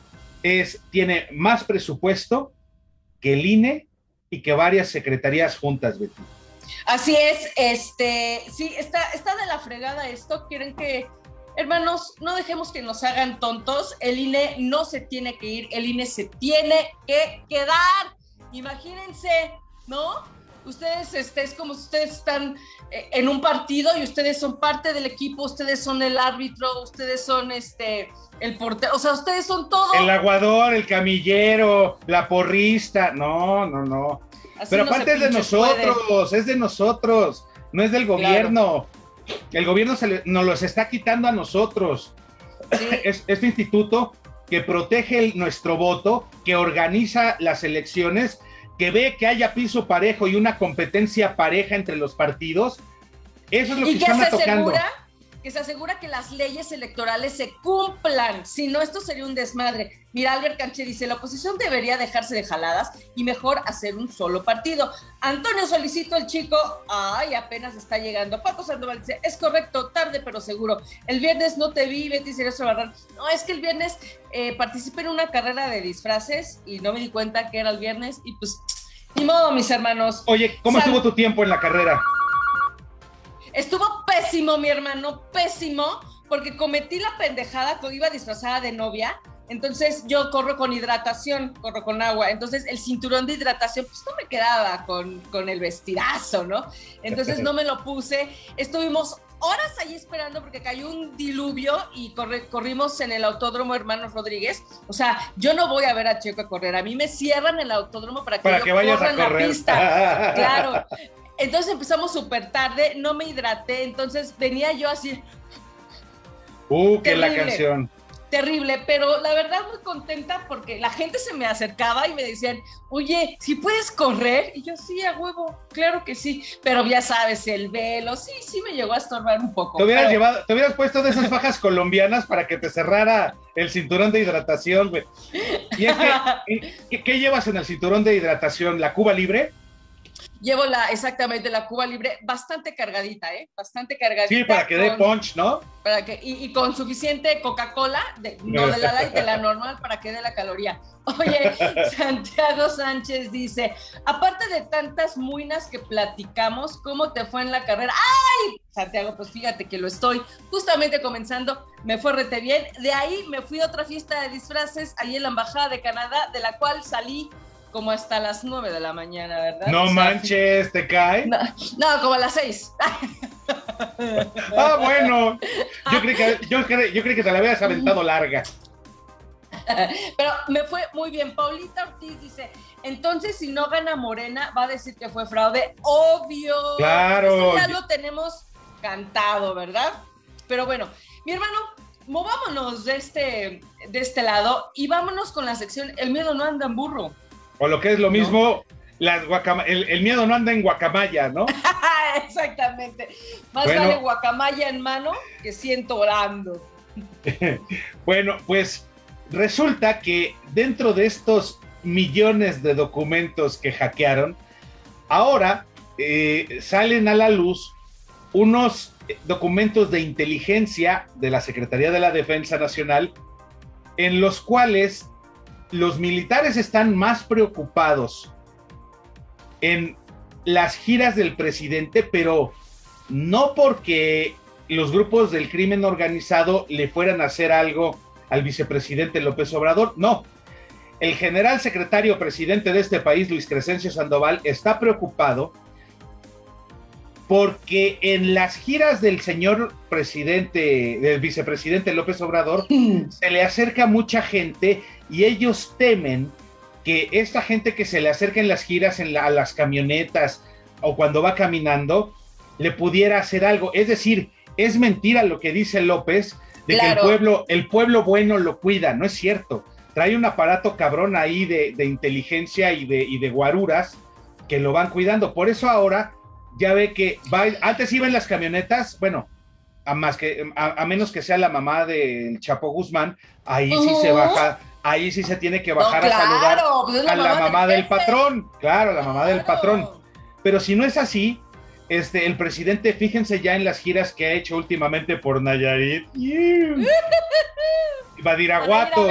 es, tiene más presupuesto que el I N E y que varias secretarías juntas, Betty. Así es, este, sí, está, está de la fregada esto. Quieren que, hermanos, no dejemos que nos hagan tontos. El I N E no se tiene que ir, el I N E se tiene que quedar. Imagínense, ¿no? Ustedes, este, es como si ustedes están eh, en un partido y ustedes son parte del equipo, ustedes son el árbitro, ustedes son este, el portero, o sea, ustedes son todo. El aguador, el camillero, la porrista, no, no, no. Así Pero no aparte es de nosotros, puede. es de nosotros, no es del gobierno. Claro. El gobierno se le, nos los está quitando a nosotros. Sí. Es, este instituto que protege el, nuestro voto, que organiza las elecciones, que ve que haya piso parejo y una competencia pareja entre los partidos, eso es lo que, que están tocando. Que se asegura que las leyes electorales se cumplan, si no esto sería un desmadre. Mira, Albert Canché dice, la oposición debería dejarse de jaladas y mejor hacer un solo partido. Antonio Solicito, el chico, ay, apenas está llegando. Paco Sandoval dice, es correcto, tarde pero seguro. El viernes no te vi, Betty Cerezo Barran. No, es que el viernes eh, participé en una carrera de disfraces y no me di cuenta que era el viernes y pues, ni modo, mis hermanos. Oye, ¿cómo Sal- estuvo tu tiempo en la carrera? Estuvo pésimo, mi hermano, pésimo, porque cometí la pendejada que iba disfrazada de novia. Entonces yo corro con hidratación, corro con agua. Entonces el cinturón de hidratación pues no me quedaba con, con el vestidazo, ¿no? Entonces no me lo puse. Estuvimos horas ahí esperando porque cayó un diluvio y corre, corrimos en el Autódromo Hermanos Rodríguez. O sea, yo no voy a ver a Checo a correr. A mí me cierran el autódromo para que para yo que vayas corra a en correr. la pista. Claro. Entonces empezamos súper tarde, no me hidraté, entonces venía yo así. Uh, que la canción. Terrible, pero la verdad muy contenta porque la gente se me acercaba y me decían, oye, ¿sí puedes correr? Y yo, sí, a huevo, claro que sí, pero ya sabes, el velo, sí, sí me llegó a estorbar un poco. Te hubieras pero... llevado, te hubieras puesto de esas fajas colombianas para que te cerrara el cinturón de hidratación, güey. Y es que, ¿qué, ¿qué llevas en el cinturón de hidratación? ¿La Cuba Libre? Llevo la, exactamente, la Cuba Libre, bastante cargadita, ¿eh? Bastante cargadita. Sí, para que con, dé punch, ¿no? Para que, y, y con suficiente Coca-Cola, de, no de la light, de la normal, para que dé la caloría. Oye, Santiago Sánchez dice, aparte de tantas muinas que platicamos, ¿cómo te fue en la carrera? ¡Ay! Santiago, pues fíjate que lo estoy justamente comenzando, me fue rete bien. De ahí me fui a otra fiesta de disfraces, ahí en la Embajada de Canadá, de la cual salí como hasta las nueve de la mañana, ¿verdad? No o sea, manches, ¿te cae? No, no, como a las seis. Ah, bueno. Yo creí que, yo creí, yo creí que te la habías aventado larga. Pero me fue muy bien. Paulita Ortiz dice, entonces si no gana Morena, va a decir que fue fraude. Obvio. Claro. Eso ya lo tenemos cantado, ¿verdad? Pero bueno, mi hermano, movámonos de este, de este lado y vámonos con la sección El miedo no anda en burro. O lo que es lo mismo, ¿no? las guacama- el, el miedo no anda en guacamaya, ¿no? Exactamente. Más bueno, vale guacamaya en mano que ciento volando. Bueno, pues resulta que dentro de estos millones de documentos que hackearon, ahora eh, salen a la luz unos documentos de inteligencia de la Secretaría de la Defensa Nacional en los cuales los militares están más preocupados en las giras del presidente, pero no porque los grupos del crimen organizado le fueran a hacer algo al vicepresidente López Obrador, no. El general secretario presidente de este país, Luis Crescencio Sandoval, está preocupado porque en las giras del señor presidente, del vicepresidente López Obrador, se le acerca mucha gente y ellos temen que esta gente que se le acerca en las giras, en la, a las camionetas o cuando va caminando, le pudiera hacer algo. Es decir, es mentira lo que dice López de claro. que el pueblo, el pueblo bueno lo cuida, no es cierto. Trae un aparato cabrón ahí de, de inteligencia y de, y de guaruras que lo van cuidando. Por eso ahora ya ve que va, antes iba en las camionetas, bueno, a, más que, a, a menos que sea la mamá del Chapo Guzmán, ahí uh-huh. sí se baja, ahí sí se tiene que bajar no, claro, a saludar pues la a la mamá del, del patrón, claro, la mamá claro. del patrón. Pero si no es así, este, el presidente, fíjense ya en las giras que ha hecho últimamente por Nayarit. Badiraguato.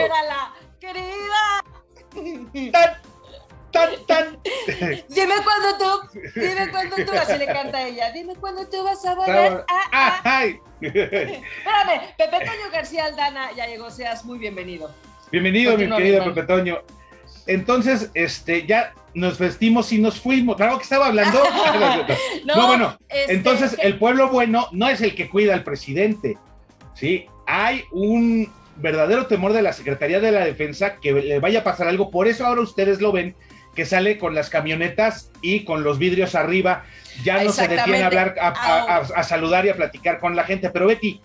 Querida. Tan, tan, tan. Dime cuándo tú, dime cuándo tú, así le canta ella. Dime cuándo tú vas a volver. Ah, ah. Ay. Espérame, Pepe Toño García Aldana ya llegó, seas muy bienvenido. Bienvenido, Continúa, mi querido mi Pepe Toño. Entonces, este, ya nos vestimos y nos fuimos. Claro que estaba hablando. no, no, bueno, este, entonces que... el pueblo bueno no es el que cuida al presidente, ¿sí? Hay un verdadero temor de la Secretaría de la Defensa que le vaya a pasar algo. Por eso ahora ustedes lo ven que sale con las camionetas y con los vidrios arriba. Ya no se detiene a hablar, a, a, a, a saludar y a platicar con la gente. Pero Betty,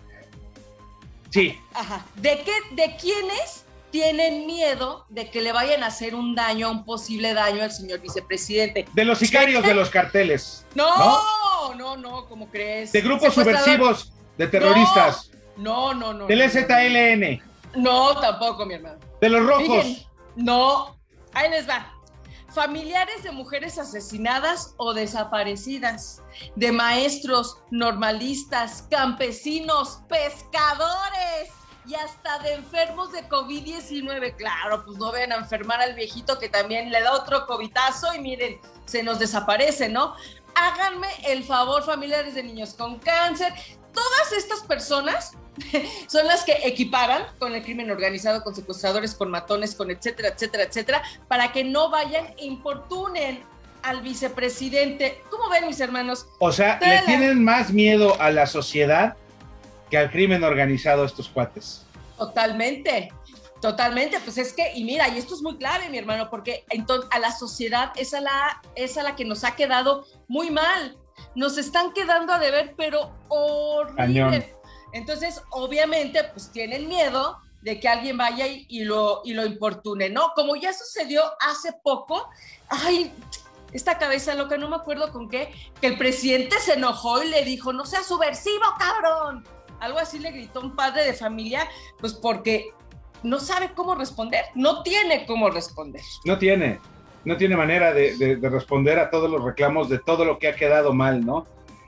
sí. Ajá. ¿De qué, de quiénes tienen miedo de que le vayan a hacer un daño, un posible daño al señor vicepresidente? De los sicarios de los carteles. No, no, no, no, ¿cómo crees? De grupos subversivos, de terroristas. No, no, no. Del no, E Z L N. No, tampoco, mi hermano. De los rojos. Fíjense, no, ahí les va. Familiares de mujeres asesinadas o desaparecidas, de maestros, normalistas, campesinos, pescadores y hasta de enfermos de COVID diecinueve. Claro, pues no ven a enfermar al viejito que también le da otro covitazo y miren, se nos desaparece, ¿no? Háganme el favor, familiares de niños con cáncer. Todas estas personas son las que equiparan con el crimen organizado, con secuestradores, con matones, con etcétera, etcétera, etcétera, para que no vayan e importunen al vicepresidente. ¿Cómo ven, mis hermanos? O sea, Tela. le tienen más miedo a la sociedad que al crimen organizado estos cuates. Totalmente, totalmente. Pues es que, y mira, y esto es muy clave, mi hermano, porque entonces a la sociedad es a la, es a la que nos ha quedado muy mal. Nos están quedando a deber, pero horrible. Cañón. Entonces, obviamente, pues tienen miedo de que alguien vaya y, y, lo, y lo importune, ¿no? Como ya sucedió hace poco, ay, esta cabeza loca, no me acuerdo con qué, que el presidente se enojó y le dijo, no seas subversivo, cabrón. Algo así le gritó un padre de familia, pues porque no sabe cómo responder, no tiene cómo responder. No tiene, no tiene manera de, de, de responder a todos los reclamos de todo lo que ha quedado mal, ¿no?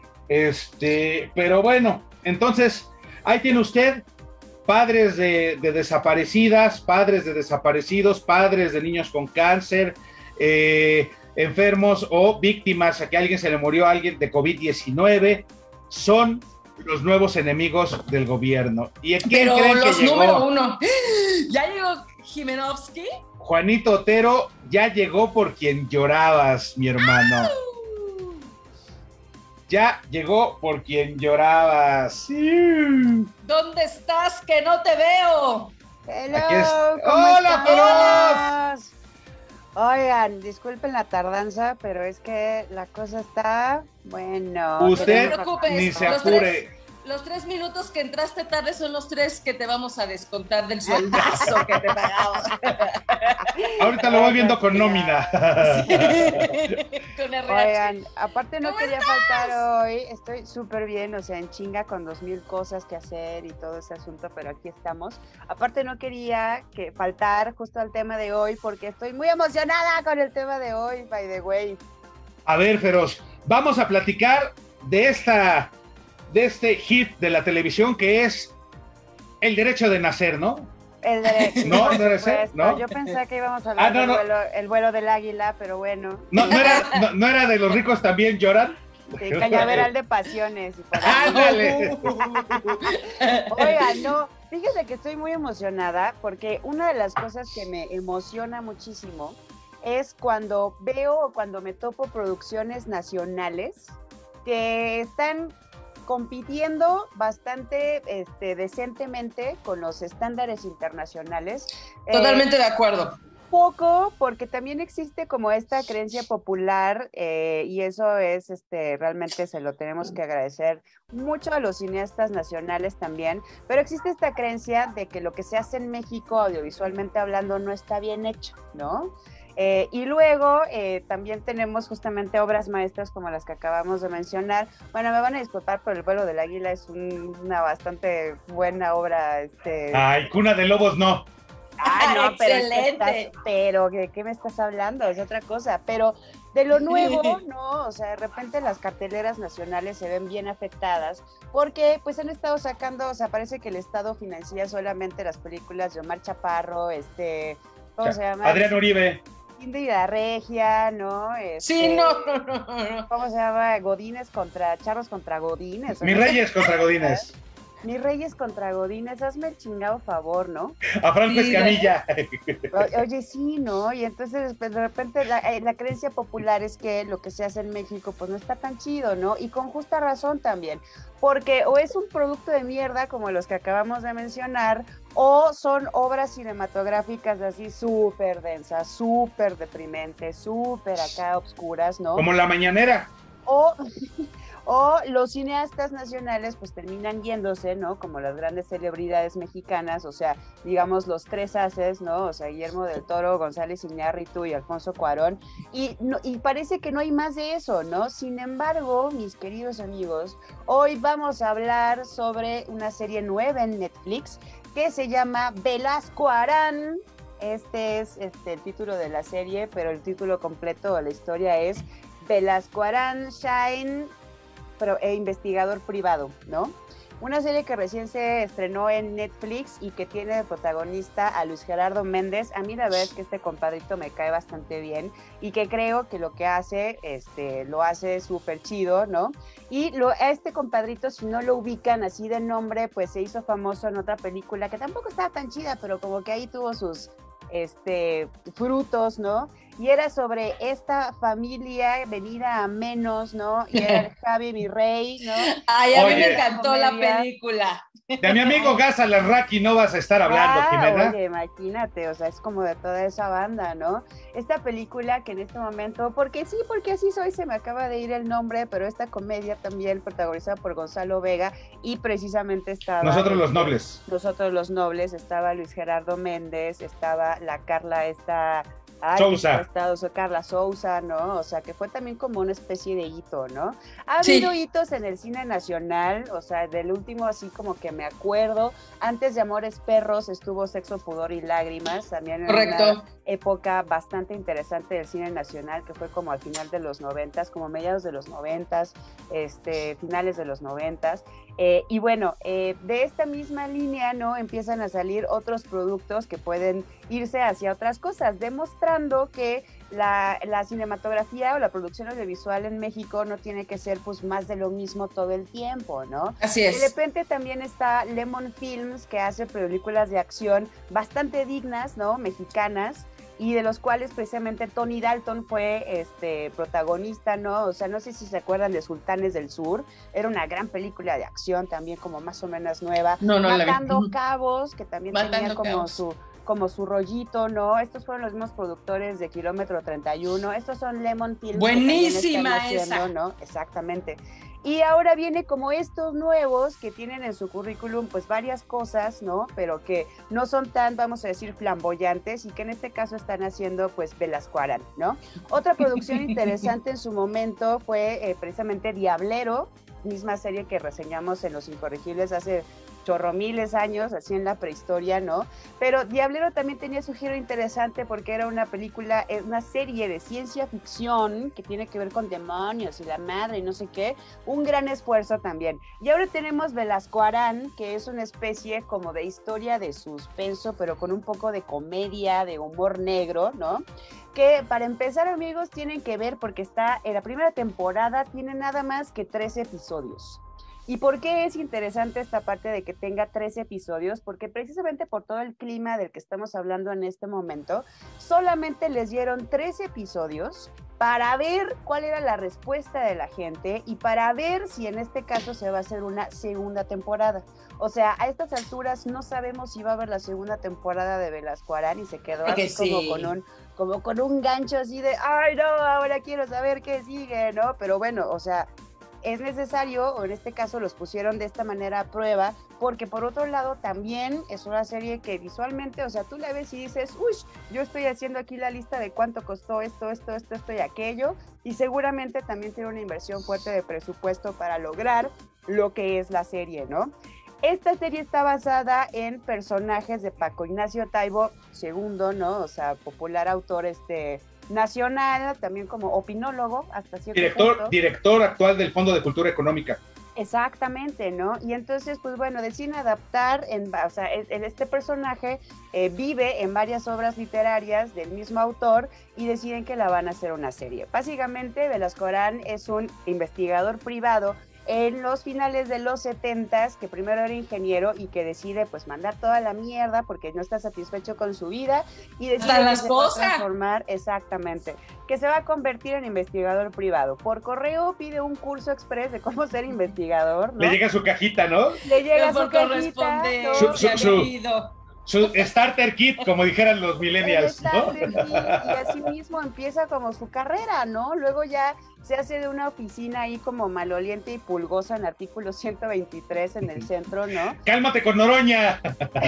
Este, pero bueno, entonces... Ahí tiene usted, padres de, de desaparecidas, padres de desaparecidos, padres de niños con cáncer, eh, enfermos o víctimas a que a alguien se le murió a alguien de COVID diecinueve, son los nuevos enemigos del gobierno. ¿Y quién Pero creen los que llegó? número uno. ¿Ya llegó Jimenovsky? Juanito Otero ya llegó por quien llorabas, mi hermano. ¡Ah! Ya llegó por quien llorabas. Sí. ¿Dónde estás? Que no te veo. Hello, ¡Hola, Feroz! Oigan, disculpen la tardanza, pero es que la cosa está, bueno. Usted ni se apure. Los tres minutos que entraste tarde son los tres que te vamos a descontar del sueldazo que te pagamos. Ahorita lo voy viendo con nómina. Sí. Con R H. Oigan, aparte no quería estás? faltar hoy, estoy súper bien, o sea, en chinga con dos mil cosas que hacer y todo ese asunto, pero aquí estamos. Aparte no quería que faltar justo al tema de hoy, porque estoy muy emocionada con el tema de hoy, by the way. A ver, Feroz, vamos a platicar de esta... de este hit de la televisión que es el derecho de nacer, ¿no? El derecho. No, no debe ser, ¿no? Yo pensé que íbamos a hablar ah, no, del no. Vuelo, el vuelo del águila, pero bueno. No, no, era, no, no era de los ricos también lloran. Sí, Cañaveral de pasiones. ¡Ándale! Oiga, no, fíjese que estoy muy emocionada porque una de las cosas que me emociona muchísimo es cuando veo o cuando me topo producciones nacionales que están compitiendo bastante este, decentemente con los estándares internacionales. Totalmente eh, de acuerdo. poco, porque también existe como esta creencia popular, eh, y eso es, este, realmente se lo tenemos que agradecer mucho a los cineastas nacionales también, pero existe esta creencia de que lo que se hace en México, audiovisualmente hablando, no está bien hecho, ¿no? Eh, y luego eh, también tenemos justamente obras maestras como las que acabamos de mencionar. Bueno, me van a disculpar, pero El vuelo del águila es un, una bastante buena obra. Este... Ay, Cuna de Lobos no. Ay, no, pero, excelente. Estás, pero ¿de qué me estás hablando? Es otra cosa, pero de lo nuevo, ¿no? O sea, de repente las carteleras nacionales se ven bien afectadas porque pues han estado sacando, o sea, parece que el Estado financia solamente las películas de Omar Chaparro, este, ¿cómo o sea, se llama? Adrián Uribe. Indy la Regia, ¿no? Este, sí, no, no, no, no. ¿Cómo se llama? Godines contra, Charros contra Godines. Mis Reyes contra Godines. Mis Reyes contra Godines, hazme el chingado favor, ¿no? A Franco sí, Escamilla. O, oye, sí, ¿no? Y entonces, pues, de repente, la, eh, la creencia popular es que lo que se hace en México, pues, no está tan chido, ¿no? Y con justa razón también, porque o es un producto de mierda, como los que acabamos de mencionar, o son obras cinematográficas así súper densas, súper deprimentes, súper acá obscuras, ¿no? Como La Mañanera. O... O los cineastas nacionales pues terminan yéndose, ¿no? Como las grandes celebridades mexicanas, o sea, digamos los tres haces, ¿no? O sea, Guillermo del Toro, González Iñárritu y Alfonso Cuarón, y, no, y parece que no hay más de eso, ¿no? Sin embargo, mis queridos amigos, hoy vamos a hablar sobre una serie nueva en Netflix que se llama Velasco Arán. Este es este, el título de la serie, pero el título completo de la historia es Velasco Arán Shine... pero e investigador privado, ¿no? Una serie que recién se estrenó en Netflix y que tiene de protagonista a Luis Gerardo Méndez. A mí la verdad es que este compadrito me cae bastante bien y que creo que lo que hace, este, lo hace súper chido, ¿no? Y lo, a este compadrito, si no lo ubican así de nombre, pues se hizo famoso en otra película que tampoco estaba tan chida, pero como que ahí tuvo sus este, frutos, ¿no? Y era sobre esta familia venida a menos, ¿no? Y era el Javi Virrey, ¿no? Ay, a oye, mí me encantó la película. De mi amigo Gaza Larraqui no vas a estar hablando, ah, Jimena. Oye, imagínate, o sea, es como de toda esa banda, ¿no? Esta película que en este momento, porque sí, porque así soy, se me acaba de ir el nombre, pero esta comedia también protagonizada por Gonzalo Vega y precisamente estaba... Nosotros los Nobles. Nosotros los Nobles, estaba Luis Gerardo Méndez, estaba la Carla esta... Ay, Sousa. Estado, Carla Sousa, ¿no? O sea, que fue también como una especie de hito, ¿no? Ha habido sí. hitos en el cine nacional, o sea, del último así como que me acuerdo, antes de Amores Perros estuvo Sexo, Pudor y Lágrimas, también en Correcto. Una época bastante interesante del cine nacional, que fue como al final de los noventas, como mediados de los noventas, este, finales de los noventas, eh, y bueno, eh, de esta misma línea, ¿no? Empiezan a salir otros productos que pueden irse hacia otras cosas, demostrando que la, la cinematografía o la producción audiovisual en México no tiene que ser pues más de lo mismo todo el tiempo, ¿no? Así es. De repente también está Lemon Films, que hace películas de acción bastante dignas, ¿no? Mexicanas, y de los cuales precisamente Tony Dalton fue este protagonista, ¿no? O sea, no sé si se acuerdan de Sultanes del Sur, era una gran película de acción también como más o menos nueva. No, no, Matando la Cabos, que también Matando tenía como Cabos. su como su rollito, ¿no? Estos fueron los mismos productores de Kilómetro treinta y uno, estos son Lemon Films. Buenísima haciendo, esa. ¿no? Exactamente. Y ahora viene como estos nuevos que tienen en su currículum pues varias cosas, ¿no? Pero que no son tan, vamos a decir, flamboyantes y que en este caso están haciendo pues Velasco Arán, ¿no? Otra producción interesante en su momento fue eh, precisamente Diablero, misma serie que reseñamos en Los Incorregibles hace chorro miles años, así en la prehistoria, ¿no? Pero Diablero también tenía su giro interesante porque era una película, una serie de ciencia ficción que tiene que ver con demonios y la madre y no sé qué, un gran esfuerzo también. Y ahora tenemos Velasco Arán, que es una especie como de historia de suspenso, pero con un poco de comedia, de humor negro, ¿no? Que para empezar, amigos, tienen que ver porque está en la primera temporada, tiene nada más que tres episodios. ¿Y por qué es interesante esta parte de que tenga tres episodios? Porque precisamente por todo el clima del que estamos hablando en este momento, solamente les dieron tres episodios para ver cuál era la respuesta de la gente y para ver si en este caso se va a hacer una segunda temporada. O sea, a estas alturas no sabemos si va a haber la segunda temporada de Velasco Arán y se quedó así sí. como, con un, como con un gancho así de, ay no, ahora quiero saber qué sigue, ¿no? Pero bueno, o sea, es necesario, o en este caso los pusieron de esta manera a prueba, porque por otro lado también es una serie que visualmente, o sea, tú la ves y dices, uy, yo estoy haciendo aquí la lista de cuánto costó esto, esto, esto, esto y aquello, y seguramente también tiene una inversión fuerte de presupuesto para lograr lo que es la serie, ¿no? Esta serie está basada en personajes de Paco Ignacio Taibo segundo, ¿no? O sea, popular autor este nacional, también como opinólogo hasta cierto director, punto. Director actual del Fondo de Cultura Económica. Exactamente, ¿no? Y entonces, pues bueno, deciden adaptar, en, o sea, en este personaje eh, vive en varias obras literarias del mismo autor y deciden que la van a hacer una serie. Básicamente, Velasco Arán es un investigador privado en los finales de los setentas, que primero era ingeniero y que decide pues mandar toda la mierda porque no está satisfecho con su vida y decide la que se va a transformar, exactamente, que se va a convertir en investigador privado. Por correo pide un curso express de cómo ser investigador, ¿no? Le llega su cajita, ¿no? Le llega Por su cajita, ¿no? Su, su, su, su starter kit, como dijeran los millennials, ¿no? Kit, y así mismo empieza como su carrera, ¿no? Luego ya se hace de una oficina ahí como maloliente y pulgosa en artículo ciento veintitrés en el centro, ¿no? ¡Cálmate con Noroña!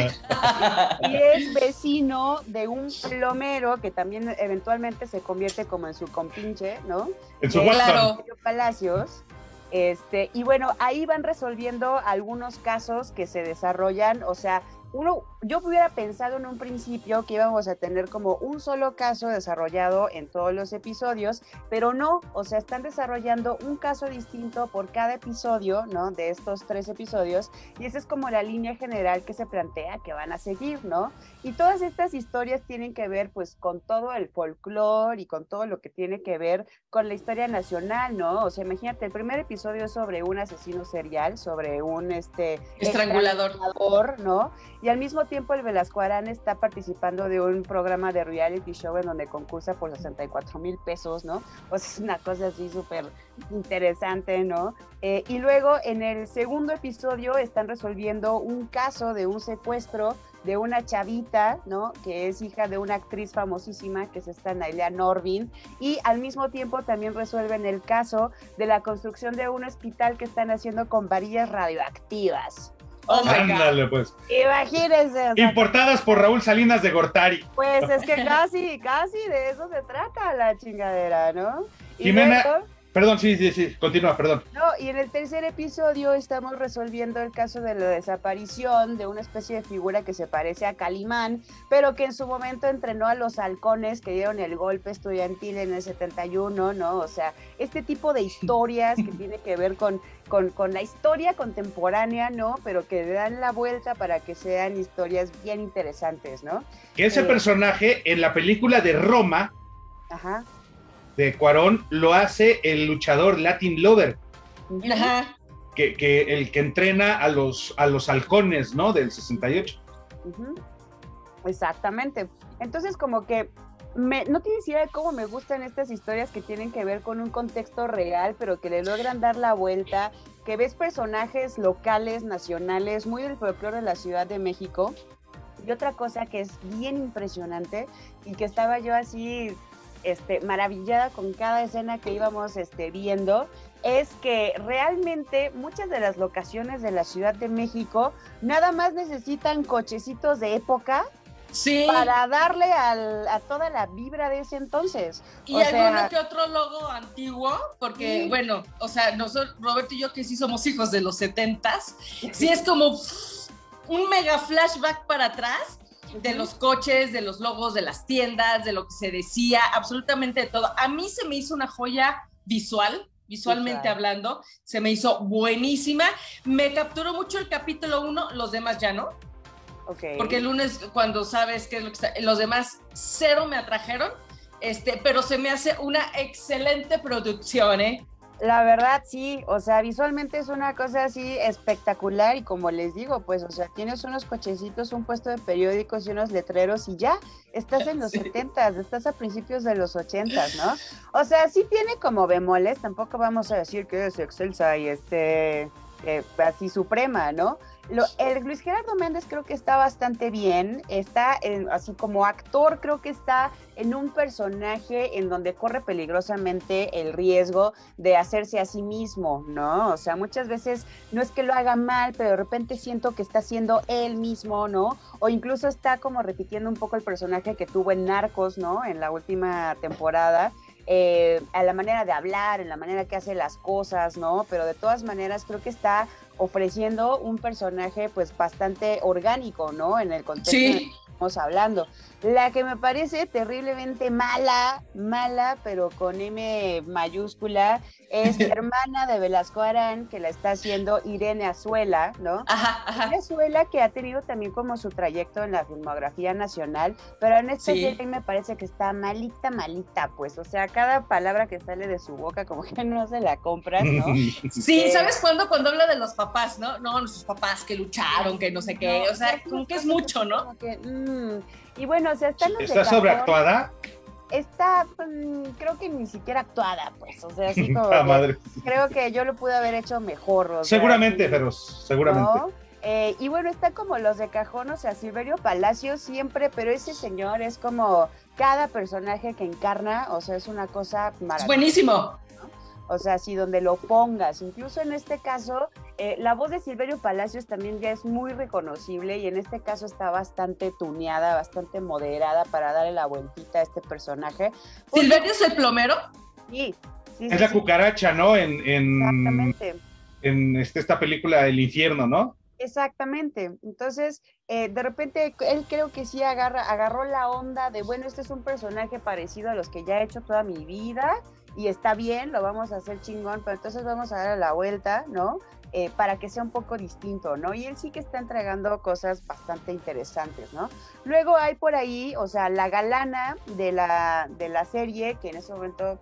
Y es vecino de un plomero que también eventualmente se convierte como en su compinche, ¿no? En su Watson. Palacios. Este, y bueno, ahí van resolviendo algunos casos que se desarrollan, o sea, uno, yo hubiera pensado en un principio que íbamos a tener como un solo caso desarrollado en todos los episodios, pero no, o sea, están desarrollando un caso distinto por cada episodio, ¿no? De estos tres episodios, y esa es como la línea general que se plantea que van a seguir, ¿no? Y todas estas historias tienen que ver, pues, con todo el folclore y con todo lo que tiene que ver con la historia nacional, ¿no? O sea, imagínate, el primer episodio es sobre un asesino serial, sobre un, este... estrangulador, estrangulador, ¿no? Y al mismo tiempo el Velasco Arán está participando de un programa de reality show en donde concursa por sesenta y cuatro mil pesos, ¿no? O sea, es una cosa así súper interesante, ¿no? Eh, y luego en el segundo episodio están resolviendo un caso de un secuestro de una chavita, ¿no? Que es hija de una actriz famosísima, que es esta Nailea Norvin, y al mismo tiempo también resuelven el caso de la construcción de un hospital que están haciendo con varillas radioactivas. Oh Ándale, pues. Imagínense. O sea, importadas por Raúl Salinas de Gortari. Pues es que casi, casi de eso se trata la chingadera, ¿no? Y Jimena, luego, perdón, sí, sí, sí, continúa, perdón. no, y en el tercer episodio estamos resolviendo el caso de la desaparición de una especie de figura que se parece a Calimán, pero que en su momento entrenó a los halcones que dieron el golpe estudiantil en el setenta y uno, ¿no? O sea, este tipo de historias que tiene que ver con, con, con la historia contemporánea, ¿no? Pero que le dan la vuelta para que sean historias bien interesantes, ¿no? Que ese eh, personaje en la película de Roma, ajá, de Cuarón, lo hace el luchador Latin Lover. Ajá. Que, que el que entrena a los, a los halcones, ¿no? Del sesenta y ocho. Uh-huh. Exactamente. Entonces, como que me, no te decía cómo me gustan estas historias que tienen que ver con un contexto real, pero que le logran dar la vuelta, que ves personajes locales, nacionales, muy del folclore de la Ciudad de México. Y otra cosa que es bien impresionante y que estaba yo así este, maravillada con cada escena que íbamos este, viendo, es que realmente muchas de las locaciones de la Ciudad de México nada más necesitan cochecitos de época, sí, para darle al, a toda la vibra de ese entonces. Y o alguno sea, que otro logo antiguo, porque sí, bueno, o sea, nosotros, Roberto y yo que sí somos hijos de los setentas, sí es como pff, un mega flashback para atrás de los coches, de los logos, de las tiendas, de lo que se decía, absolutamente de todo. A mí se me hizo una joya visual, visualmente Visual. hablando, se me hizo buenísima. Me capturó mucho el capítulo uno, los demás ya no. Okay. Porque el lunes, cuando sabes qué es lo que está, los demás cero me atrajeron, este, pero se me hace una excelente producción, ¿eh? La verdad, sí, o sea, visualmente es una cosa así espectacular y como les digo, pues, o sea, tienes unos cochecitos, un puesto de periódicos y unos letreros y ya, estás en los Sí. setentas, estás a principios de los ochentas, ¿no? O sea, sí tiene como bemoles, tampoco vamos a decir que es excelsa y este, eh, así suprema, ¿no? Lo, el Luis Gerardo Méndez creo que está bastante bien, está en, así como actor, creo que está en un personaje en donde corre peligrosamente el riesgo de hacerse a sí mismo, ¿no? O sea, muchas veces no es que lo haga mal, pero de repente siento que está siendo él mismo, ¿no? O incluso está como repitiendo un poco el personaje que tuvo en Narcos, ¿no? En la última temporada. Eh, a la manera de hablar, en la manera que hace las cosas, ¿no? Pero de todas maneras creo que está ofreciendo un personaje pues bastante orgánico, ¿no? En el contexto Sí. en el que estamos hablando. La que me parece terriblemente mala, mala, pero con M mayúscula, es hermana de Velasco Arán, que la está haciendo Irene Azuela, ¿no? Ajá, ajá. Irene Azuela, que ha tenido también como su trayecto en la filmografía nacional, pero en esta Sí. serie me parece que está malita, malita, pues, o sea, cada palabra que sale de su boca como que no se la compras, ¿no? Sí, Eh, ¿sabes cuándo? Cuando habla de los papás, ¿no? No, nuestros papás que lucharon, que no sé qué, no, o sea, es como que es una cosa mucho, ¿no? como que, mm, y bueno, o sea, están los de ¿Está cajón, sobreactuada? Está, mm, creo que ni siquiera actuada, pues, o sea, así como Ah, que madre. creo que yo lo pude haber hecho mejor, o sea, Seguramente, sí, pero seguramente. ¿no? Eh, y bueno, está como los de cajón, o sea, Silverio Palacio siempre, pero ese señor es como cada personaje que encarna, o sea, es una cosa Es maravillosa. buenísimo. O sea, si donde lo pongas, incluso en este caso, eh, la voz de Silverio Palacios también ya es muy reconocible y en este caso está bastante tuneada, bastante moderada para darle la vueltita a este personaje. Porque, ¿Silverio es el plomero? sí, sí, Es sí, la sí, cucaracha, ¿no? En, en, exactamente. en este, esta película El Infierno, ¿no? Exactamente. Entonces, eh, de repente, él creo que sí agarra, agarró la onda de, bueno, este es un personaje parecido a los que ya he hecho toda mi vida y está bien, lo vamos a hacer chingón, pero entonces vamos a darle la vuelta, ¿no? Eh, para que sea un poco distinto, ¿no? Y él sí que está entregando cosas bastante interesantes, ¿no? Luego hay por ahí, o sea, la galana de la, de la serie, que en ese momento,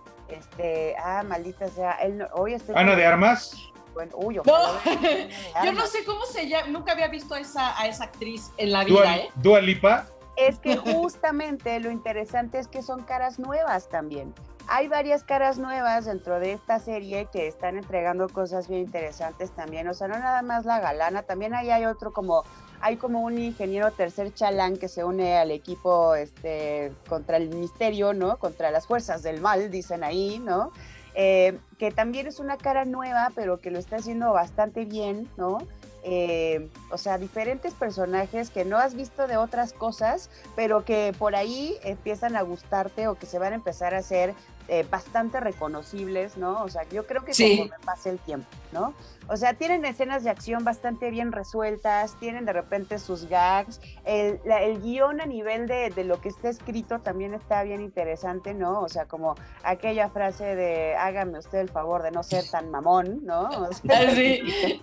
este, ah, maldita sea, él no, hoy estoy... Ana de Armas. Bueno, uy, No, ojalá vea yo Armas. no sé cómo se llama, nunca había visto a esa, a esa actriz en la Dua, vida, ¿eh? Dua Lipa. Es que justamente lo interesante es que son caras nuevas también. Hay varias caras nuevas dentro de esta serie que están entregando cosas bien interesantes también. O sea, no nada más la galana, también ahí hay otro como, hay como un ingeniero tercer chalán que se une al equipo este, contra el misterio, ¿no? Contra las fuerzas del mal, dicen ahí, ¿no? Eh, que también es una cara nueva, pero que lo está haciendo bastante bien, ¿no? Eh, o sea, diferentes personajes que no has visto de otras cosas, pero que por ahí empiezan a gustarte o que se van a empezar a hacer eh, bastante reconocibles, ¿no? O sea, yo creo que Sí. conforme pase el tiempo, ¿no? O sea, tienen escenas de acción bastante bien resueltas, tienen de repente sus gags, el, la, el guión a nivel de, de lo que está escrito también está bien interesante, ¿no? O sea, como aquella frase de hágame usted el favor de no ser tan mamón, ¿no? O sea, Ah, sí.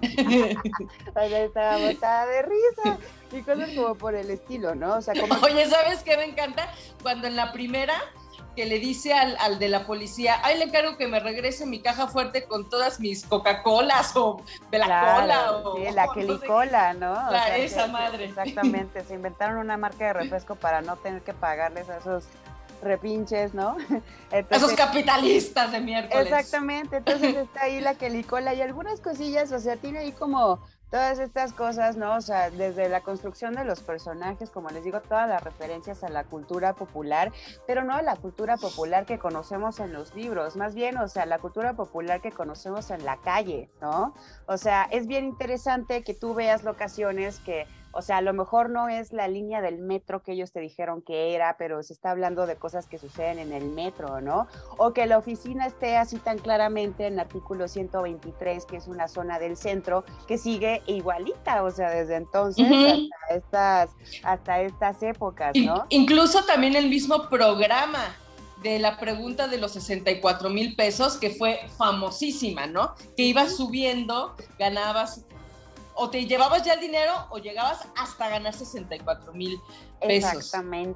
o sea, estaba botada de risa y cosas como por el estilo, ¿no? O sea, como... Oye, ¿sabes qué me encanta? Cuando en la primera que le dice al, al de la policía, ay, le encargo que me regrese mi caja fuerte con todas mis Coca-Colas o de la Claro, cola o sí, la no sé Kelicola, ¿no? O La- sea, esa que- madre. Exactamente, se inventaron una marca de refresco para no tener que pagarles a esos repinches, ¿no? Entonces, Esos capitalistas de miércoles. exactamente, entonces está ahí la Kelicola y algunas cosillas, o sea, tiene ahí como todas estas cosas, ¿no? O sea, desde la construcción de los personajes, como les digo, todas las referencias a la cultura popular, pero no a la cultura popular que conocemos en los libros, más bien, o sea, la cultura popular que conocemos en la calle, ¿no? O sea, es bien interesante que tú veas locaciones que, o sea, a lo mejor no es la línea del metro que ellos te dijeron que era, pero se está hablando de cosas que suceden en el metro, ¿no? O que la oficina esté así tan claramente en el artículo ciento veintitrés, que es una zona del centro, que sigue igualita, o sea, desde entonces Ujú. hasta estas, hasta estas épocas, In- ¿no? incluso también el mismo programa de la pregunta de los sesenta y cuatro mil pesos, que fue famosísima, ¿no? Que ibas subiendo, ganabas, o te llevabas ya el dinero o llegabas hasta ganar sesenta y cuatro mil pesos. Exactamente.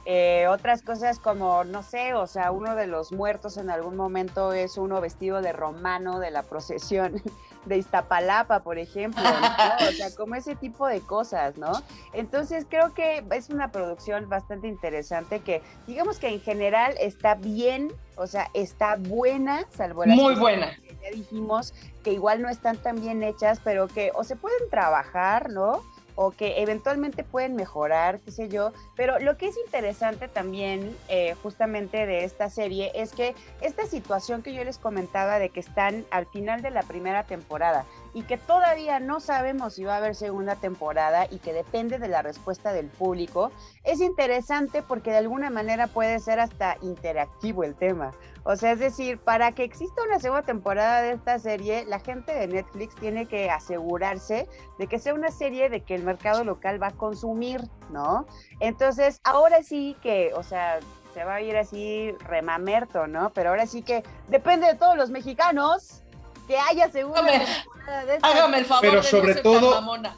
Eh, otras cosas como, no sé, o sea, uno de los muertos en algún momento es uno vestido de romano de la procesión de Iztapalapa, por ejemplo, ¿no? O sea, como ese tipo de cosas, ¿no? Entonces creo que es una producción bastante interesante que, digamos que en general está bien, o sea, está buena, salvo las muy cosas buena. Que ya dijimos que igual no están tan bien hechas, pero que o se pueden trabajar, ¿no? O que eventualmente pueden mejorar, qué sé yo, pero lo que es interesante también eh, justamente de esta serie es que esta situación que yo les comentaba de que están al final de la primera temporada y que todavía no sabemos si va a haber segunda temporada y que depende de la respuesta del público, es interesante porque de alguna manera puede ser hasta interactivo el tema. O sea, es decir, para que exista una segunda temporada de esta serie, la gente de Netflix tiene que asegurarse de que sea una serie de que el mercado local va a consumir, ¿no? Entonces, ahora sí que, o sea, se va a ir así remamerto, ¿no? Pero ahora sí que depende de todos los mexicanos que haya segunda temporada de esta Hágame el favor. Pero de sobre no todo, mamona.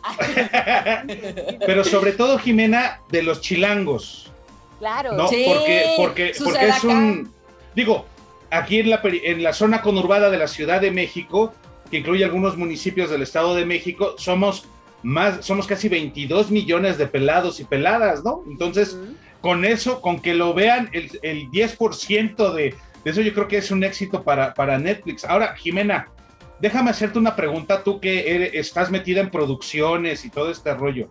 pero sobre todo, Jimena, de los chilangos. Claro. No, sí, porque, porque, porque es un, digo, aquí en la, en la zona conurbada de la Ciudad de México, que incluye algunos municipios del Estado de México, somos más, somos casi veintidós millones de pelados y peladas, ¿no? Entonces, uh-huh. con eso, con que lo vean el, el diez por ciento de, de eso, yo creo que es un éxito para, para Netflix. Ahora, Jimena, déjame hacerte una pregunta, tú que eres, estás metida en producciones y todo este rollo.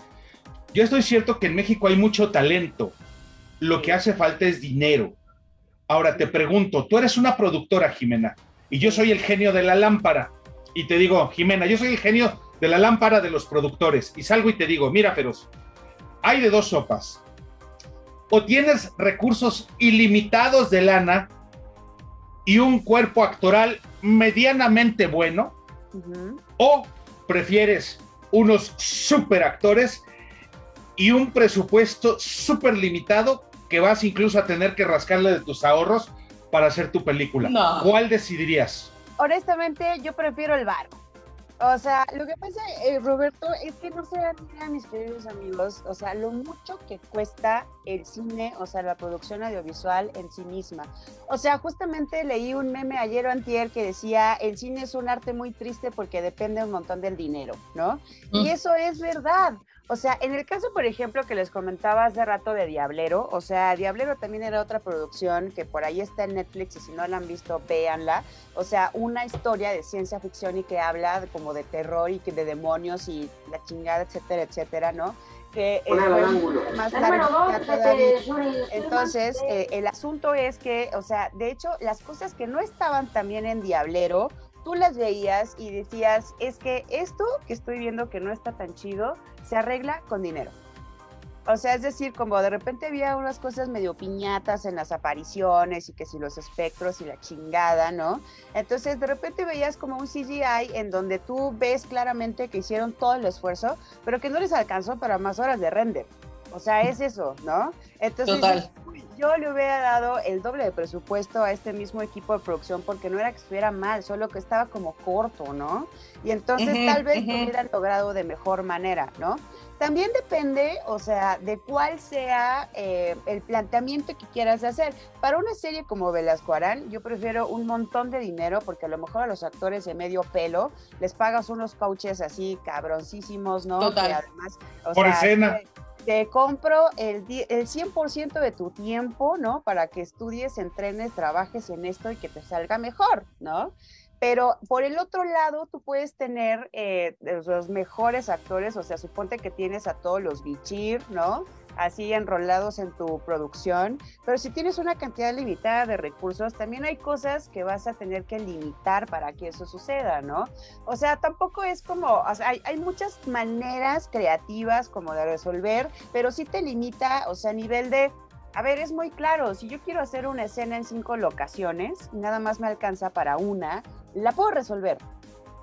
Yo estoy cierto que en México hay mucho talento, lo que hace falta es dinero. Ahora te pregunto, tú eres una productora, Jimena, y yo soy el genio de la lámpara, y te digo, Jimena, yo soy el genio de la lámpara de los productores, y salgo y te digo, mira, Feroz, hay de dos sopas, o tienes recursos ilimitados de lana y un cuerpo actoral medianamente bueno, uh-huh. o prefieres unos super actores y un presupuesto súper limitado que vas incluso a tener que rascarle de tus ahorros para hacer tu película. No. ¿Cuál decidirías? Honestamente, yo prefiero el varo. O sea, lo que pasa, eh, Roberto, es que no se dan idea, mis queridos amigos, o sea, lo mucho que cuesta el cine, o sea, la producción audiovisual en sí misma. O sea, justamente leí un meme ayer o antier que decía, el cine es un arte muy triste porque depende un montón del dinero, ¿no? Mm. Y eso es verdad. O sea, en el caso, por ejemplo, que les comentaba hace rato de Diablero, o sea, Diablero también era otra producción que por ahí está en Netflix y si no la han visto, véanla. O sea, una historia de ciencia ficción y que habla de, como de terror y que de demonios y la chingada, etcétera, etcétera, ¿no? Que eh, fue más larga todavía. Entonces, eh, el asunto es que, o sea, de hecho, las cosas que no estaban también en Diablero, tú las veías y decías, es que esto que estoy viendo que no está tan chido, se arregla con dinero. O sea, es decir, como de repente había unas cosas medio piñatas en las apariciones y que si los espectros y la chingada, ¿no? Entonces, de repente veías como un C G I en donde tú ves claramente que hicieron todo el esfuerzo, pero que no les alcanzó para más horas de render. O sea, es eso, ¿no? Entonces, total. Yo le hubiera dado el doble de presupuesto a este mismo equipo de producción porque no era que estuviera mal, solo que estaba como corto, ¿no? Y entonces uh-huh, tal vez uh-huh. lo hubieran logrado de mejor manera, ¿no? También depende, o sea, de cuál sea eh, el planteamiento que quieras hacer. Para una serie como Velasco Arán, yo prefiero un montón de dinero porque a lo mejor a los actores de medio pelo les pagas unos coaches así cabroncísimos, ¿no? Total. Que además, o Por sea, escena. Que, te compro el, el cien por ciento de tu tiempo, ¿no? Para que estudies, entrenes, trabajes en esto y que te salga mejor, ¿no? Pero por el otro lado, tú puedes tener eh, los mejores actores, o sea, suponte que tienes a todos los bichir, ¿no? Así enrolados en tu producción, pero si tienes una cantidad limitada de recursos, también hay cosas que vas a tener que limitar para que eso suceda, ¿no? O sea, tampoco es como, o sea, hay, hay muchas maneras creativas como de resolver, pero sí te limita, o sea, a nivel de, a ver, es muy claro, si yo quiero hacer una escena en cinco locaciones y nada más me alcanza para una, la puedo resolver.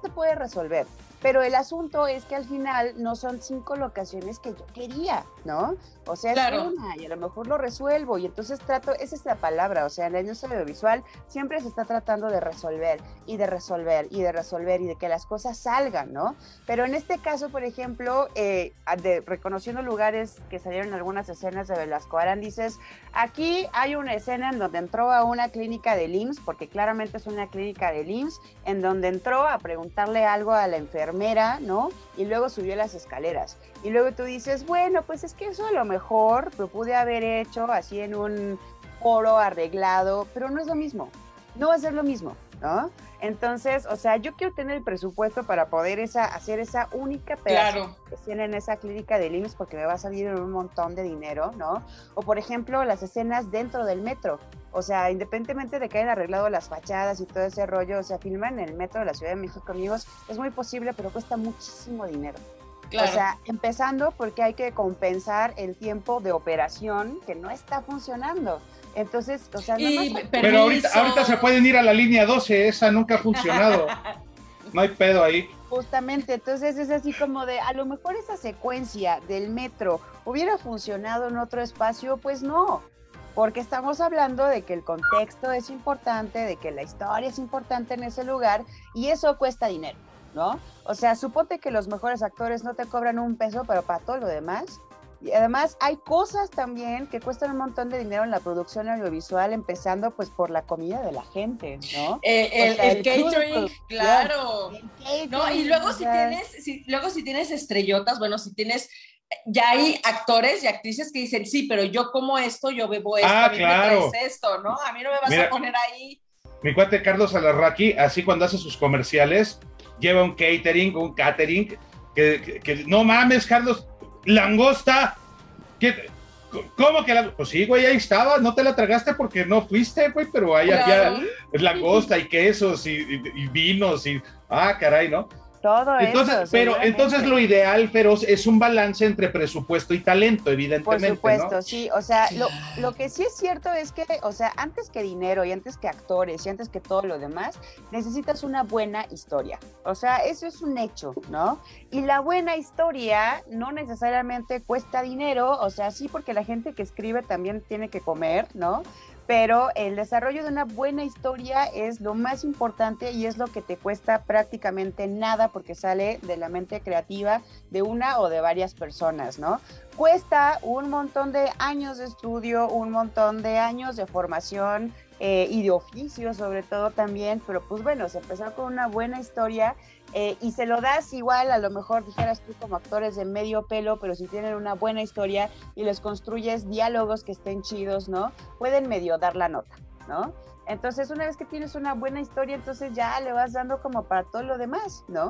se puede resolver. Pero el asunto es que al final no son cinco locaciones que yo quería, ¿no? O sea, claro. es una, y a lo mejor lo resuelvo, y entonces trato, esa es la palabra, o sea, en la industria audiovisual siempre se está tratando de resolver, y de resolver, y de resolver, y de que las cosas salgan, ¿no? Pero en este caso, por ejemplo, eh, de, reconociendo lugares que salieron en algunas escenas de Velasco Arán, dices, aquí hay una escena en donde entró a una clínica del I M S S, porque claramente es una clínica del I M S S, en donde entró a preguntarle algo a la enfermera, ¿no? Y luego subió las escaleras. Y luego tú dices, bueno, pues es que eso a lo mejor lo pude haber hecho así en un foro arreglado, pero no es lo mismo. No va a ser lo mismo, ¿no? Entonces, o sea, yo quiero tener el presupuesto para poder esa, hacer esa única pedazo que tiene en esa clínica del I M S S, porque me va a salir un montón de dinero, ¿no? O, por ejemplo, las escenas dentro del metro. O sea, independientemente de que hayan arreglado las fachadas y todo ese rollo, o sea, filmar en el metro de la Ciudad de México, amigos, es muy posible, pero cuesta muchísimo dinero. Claro. O sea, empezando porque hay que compensar el tiempo de operación que no está funcionando. Entonces, o sea, no y, más... Pero ahorita, ahorita se pueden ir a la línea doce, esa nunca ha funcionado. No hay pedo ahí. Justamente, entonces es así como de, a lo mejor esa secuencia del metro hubiera funcionado en otro espacio, pues no. Porque estamos hablando de que el contexto es importante, de que la historia es importante en ese lugar, y eso cuesta dinero, ¿no? O sea, suponte que los mejores actores no te cobran un peso, pero para todo lo demás. Y además hay cosas también que cuestan un montón de dinero en la producción audiovisual, empezando pues por la comida de la gente, ¿no? Eh, el, sea, el, el catering, claro. El catering, no, y luego si tienes, si, luego si tienes estrellotas, bueno, si tienes... Ya hay actores y actrices que dicen, sí, pero yo como esto, yo bebo esto, ah, a mí claro. me traes esto, ¿no? A mí no me vas Mira, a poner ahí. Mi cuate Carlos Alarraqui, así cuando hace sus comerciales, lleva un catering, un catering, que, que, que no mames, Carlos, langosta, ¿qué? ¿Cómo que la...? Pues sí, güey, ahí estaba, no te la tragaste porque no fuiste, güey, pero ahí claro. había langosta y quesos y, y, y vinos y... Ah, caray, ¿no? Todo entonces, eso, pero entonces lo ideal, Feroz, es un balance entre presupuesto y talento, evidentemente. Por supuesto, ¿no? sí, o sea, lo, lo que sí es cierto es que, o sea, antes que dinero y antes que actores y antes que todo lo demás, necesitas una buena historia, o sea, eso es un hecho, ¿no? Y la buena historia no necesariamente cuesta dinero, o sea, sí, porque la gente que escribe también tiene que comer, ¿no? Pero el desarrollo de una buena historia es lo más importante y es lo que te cuesta prácticamente nada porque sale de la mente creativa de una o de varias personas, ¿no? Cuesta un montón de años de estudio, un montón de años de formación eh, y de oficio sobre todo también, pero pues bueno, se empezó con una buena historia eh, y se lo das igual, a lo mejor dijeras tú como actores de medio pelo, pero si tienen una buena historia y les construyes diálogos que estén chidos, ¿no? Pueden medio dar la nota, ¿no? Entonces una vez que tienes una buena historia, entonces ya le vas dando como para todo lo demás, ¿no?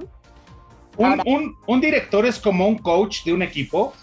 Un, Ahora, un, un director es como un coach de un equipo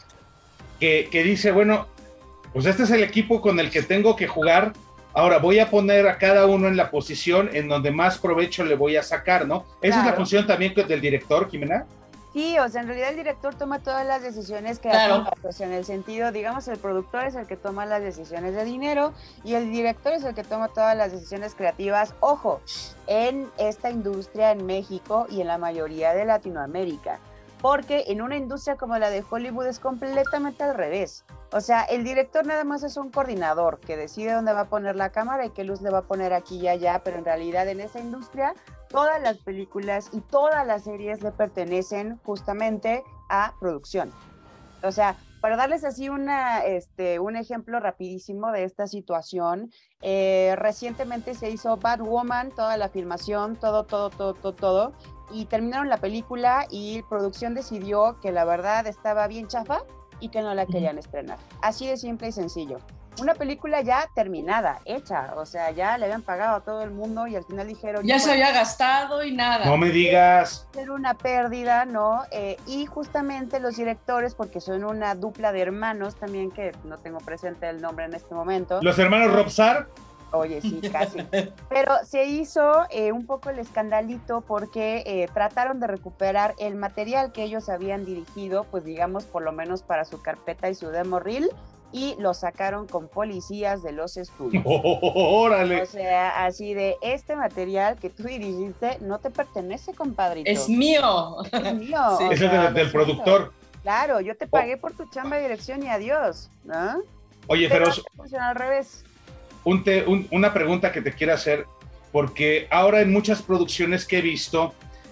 que, que dice, bueno, pues este es el equipo con el que tengo que jugar. Ahora voy a poner a cada uno en la posición en donde más provecho le voy a sacar, ¿no? Esa claro. es la función también del director, Jimena. Sí, o sea, en realidad el director toma todas las decisiones creativas, claro. O sea, en el sentido, digamos, el productor es el que toma las decisiones de dinero y el director es el que toma todas las decisiones creativas, ojo, en esta industria en México y en la mayoría de Latinoamérica, porque en una industria como la de Hollywood es completamente al revés. O sea, el director nada más es un coordinador que decide dónde va a poner la cámara y qué luz le va a poner aquí y allá, pero en realidad en esa industria todas las películas y todas las series le pertenecen justamente a producción. O sea, para darles así una, este, un ejemplo rapidísimo de esta situación, eh, recientemente se hizo Batwoman, toda la filmación, todo, todo, todo, todo, todo, y terminaron la película y producción decidió que la verdad estaba bien chafa y que no la querían estrenar. Así de simple y sencillo. Una película ya terminada, hecha, o sea, ya le habían pagado a todo el mundo y al final dijeron... Ya se había gastado y nada. No me digas. Era una pérdida, ¿no? Eh, y justamente los directores, porque son una dupla de hermanos también, que no tengo presente el nombre en este momento. ¿Los hermanos Robsar? Oye, sí, casi. Pero se hizo eh, un poco el escandalito porque eh, trataron de recuperar el material que ellos habían dirigido, pues digamos, por lo menos para su carpeta y su demo reel, y lo sacaron con policías de los estudios. Oh, ¡órale! O sea, así de este material que tú dirigiste no te pertenece, compadrito. Es mío. Es mío. Sí. Es el del, del productor. Claro, yo te pagué por tu chamba de dirección y adiós, ¿no? Oye, pero... pero funciona al revés. Un te, un, una pregunta que te quiero hacer, porque ahora en muchas producciones que he visto,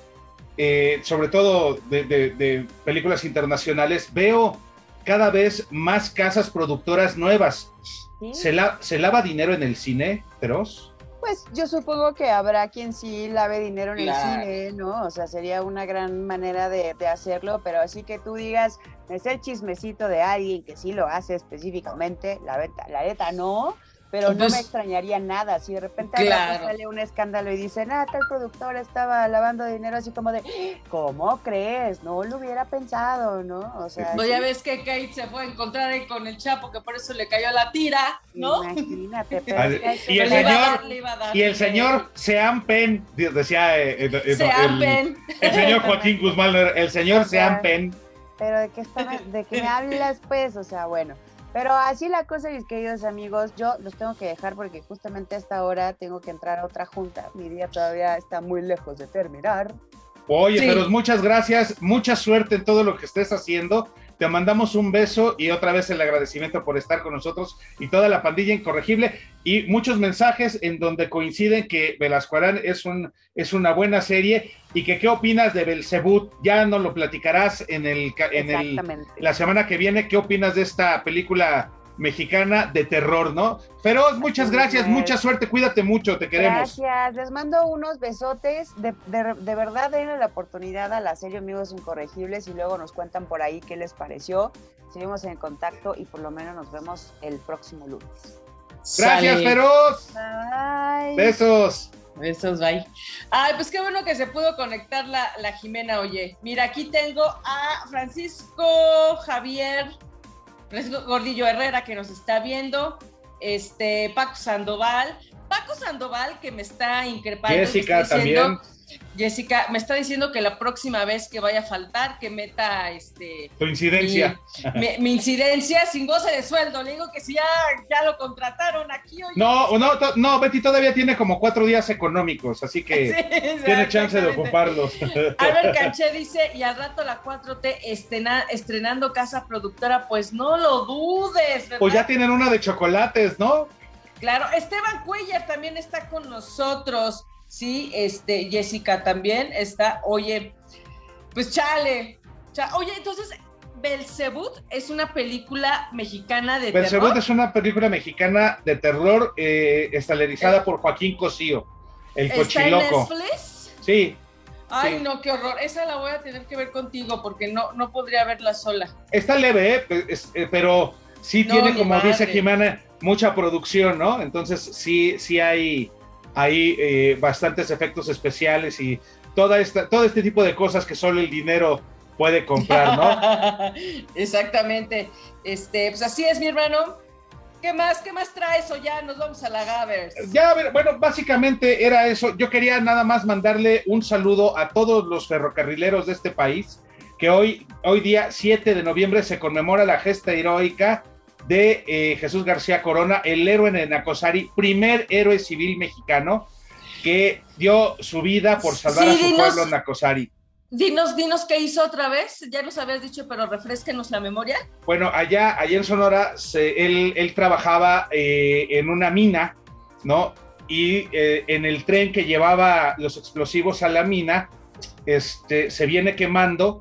eh, sobre todo de, de, de películas internacionales, veo cada vez más casas productoras nuevas. ¿Sí? ¿Se, la, ¿Se lava dinero en el cine, Feroz? Pues yo supongo que habrá quien sí lave dinero en claro. el cine, ¿no? O sea, sería una gran manera de, de hacerlo, pero así que tú digas, es el chismecito de alguien que sí lo hace específicamente, la, beta, la neta no, pero pues, no me extrañaría nada si de repente claro. sale un escándalo y dicen, ah, tal productor estaba lavando dinero, así como de, ¿cómo crees? No lo hubiera pensado, ¿no? O sea, no, sí. Ya ves que Kate se fue a encontrar ahí con el Chapo, que por eso le cayó la tira, ¿no? Imagínate. Pero Al, es que y, el señor, dar, y el señor Sean Penn, decía eh, eh, eh, Sean el, Penn. el señor Joaquín Guzmán, el señor o sea, Sean Penn. Pero de qué, está, de qué me hablas, pues, o sea, bueno. Pero así la cosa, mis queridos amigos, yo los tengo que dejar porque justamente a esta hora tengo que entrar a otra junta. Mi día todavía está muy lejos de terminar. Oye, sí. pero muchas gracias, mucha suerte en todo lo que estés haciendo. Te mandamos un beso y otra vez el agradecimiento por estar con nosotros y toda la pandilla incorregible y muchos mensajes en donde coinciden que Velasco Arán es, un, es una buena serie y que qué opinas de Belzebú. Ya nos lo platicarás en, el, en el, la semana que viene. ¿Qué opinas de esta película mexicana de terror, no? Feroz, muchas gracias, mucha suerte, cuídate mucho, te queremos. Gracias, les mando unos besotes, de, de, de verdad denle la oportunidad a la serie Amigos Incorregibles y luego nos cuentan por ahí qué les pareció, seguimos en contacto y por lo menos nos vemos el próximo lunes. Gracias, Feroz. Bye. Besos. Besos, bye. Ay, pues qué bueno que se pudo conectar la, la Jimena, oye. Mira, aquí tengo a Francisco Javier Francisco Gordillo Herrera, que nos está viendo, este, Paco Sandoval, Paco Sandoval, que me está increpando. Jessica me está diciendo, también. Jessica, me está diciendo que la próxima vez que vaya a faltar, que meta este... Tu incidencia. Mi, mi, mi incidencia sin goce de sueldo. Le digo que si ya, ya lo contrataron aquí. Oye. No, no, to, no, Betty todavía tiene como cuatro días económicos, así que sí, tiene chance de ocuparlos. Albert Canché dice, y al rato la cuatro T estrena, estrenando casa productora, pues no lo dudes, ¿verdad? Pues ya tienen una de chocolates, ¿no? Claro, Esteban Cuellar también está con nosotros. Sí, este, Jessica también está, oye, pues chale, chale. Oye, entonces, Belzebú es una película mexicana de Belzebú terror. es una película mexicana de terror eh, estelarizada eh, por Joaquín Cosío, el cochiloco. ¿Está en Netflix? Sí. Ay, sí. No, qué horror, esa la voy a tener que ver contigo porque no, no podría verla sola. Está leve, eh, es, eh, pero sí no, tiene, como madre. dice Jimena, mucha producción, ¿no? Entonces sí, sí hay... Hay eh, bastantes efectos especiales y toda esta, todo este tipo de cosas que solo el dinero puede comprar, ¿no? Exactamente. Este, pues así es, mi hermano. ¿Qué más? ¿Qué más traes o ya nos vamos a la Gavers? Ya, bueno, básicamente era eso. Yo quería nada más mandarle un saludo a todos los ferrocarrileros de este país, que hoy, hoy día siete de noviembre se conmemora la gesta heroica de eh, Jesús García Corona, el héroe de Nacosari, primer héroe civil mexicano que dio su vida por salvar sí, a su dinos, pueblo Nacosari. Dinos, dinos qué hizo otra vez, ya nos habías dicho, pero refresquenos la memoria. Bueno, allá, allá en Sonora, se, él, él trabajaba eh, en una mina, ¿no? Y eh, en el tren que llevaba los explosivos a la mina, este, se viene quemando,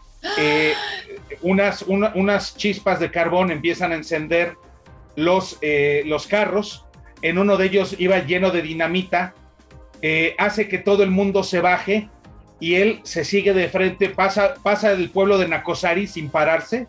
eh, Unas, una, unas chispas de carbón empiezan a encender los, eh, los carros. En uno de ellos iba lleno de dinamita, eh, hace que todo el mundo se baje y él se sigue de frente, pasa, pasa el pueblo de Nacosari sin pararse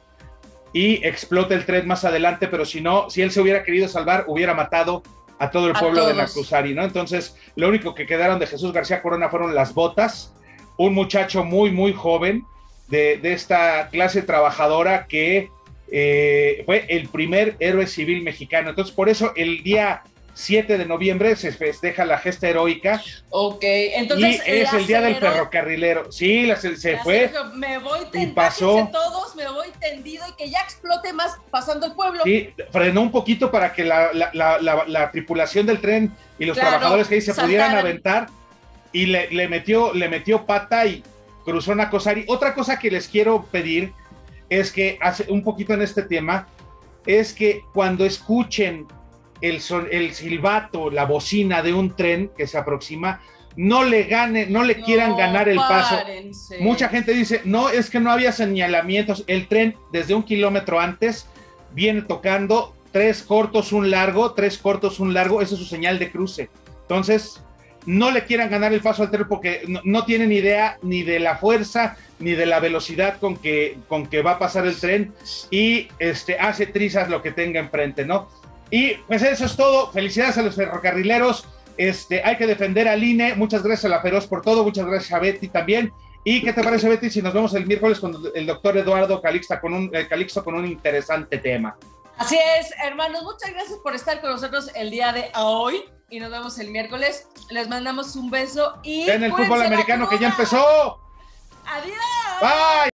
y explota el tren más adelante, pero si no, si él se hubiera querido salvar, hubiera matado a todo el pueblo de Nacosari, ¿no? Entonces, lo único que quedaron de Jesús García Corona fueron las botas, un muchacho muy, muy joven, De, de esta clase trabajadora que eh, fue el primer héroe civil mexicano. Entonces, por eso el día siete de noviembre se festeja la gesta heroica. Ok, entonces. Y es el día del ferrocarrilero. Sí, la, se, se fue. Me voy tendido, pasó todos, me voy tendido y que ya explote más pasando el pueblo. Sí, frenó un poquito para que la, la, la, la, la tripulación del tren y los claro, trabajadores que ahí se saltaran. Pudieran aventar y le, le, metió, le metió pata y cruzó Nacosari. Otra cosa que les quiero pedir es que, hace un poquito en este tema, es que cuando escuchen el, son, el silbato, la bocina de un tren que se aproxima, no le gane, no le no, quieran ganar el párense. paso. Mucha gente dice, no, es que no había señalamientos. El tren desde un kilómetro antes viene tocando tres cortos, un largo, tres cortos, un largo, esa es su señal de cruce. Entonces, no le quieran ganar el paso al tren porque no, no tienen idea ni de la fuerza ni de la velocidad con que, con que va a pasar el tren y este, hace trizas lo que tenga enfrente, ¿no? Y pues eso es todo. Felicidades a los ferrocarrileros. Este, hay que defender al I N E. Muchas gracias a la Feroz por todo. Muchas gracias a Betty también. ¿Y qué te parece, Betty, si nos vemos el miércoles con el doctor Eduardo Calixto con un, eh, Calixto con un interesante tema? Así es, hermanos. Muchas gracias por estar con nosotros el día de hoy. Y nos vemos el miércoles. Les mandamos un beso y... En el fútbol americano que ya empezó. Adiós. Bye.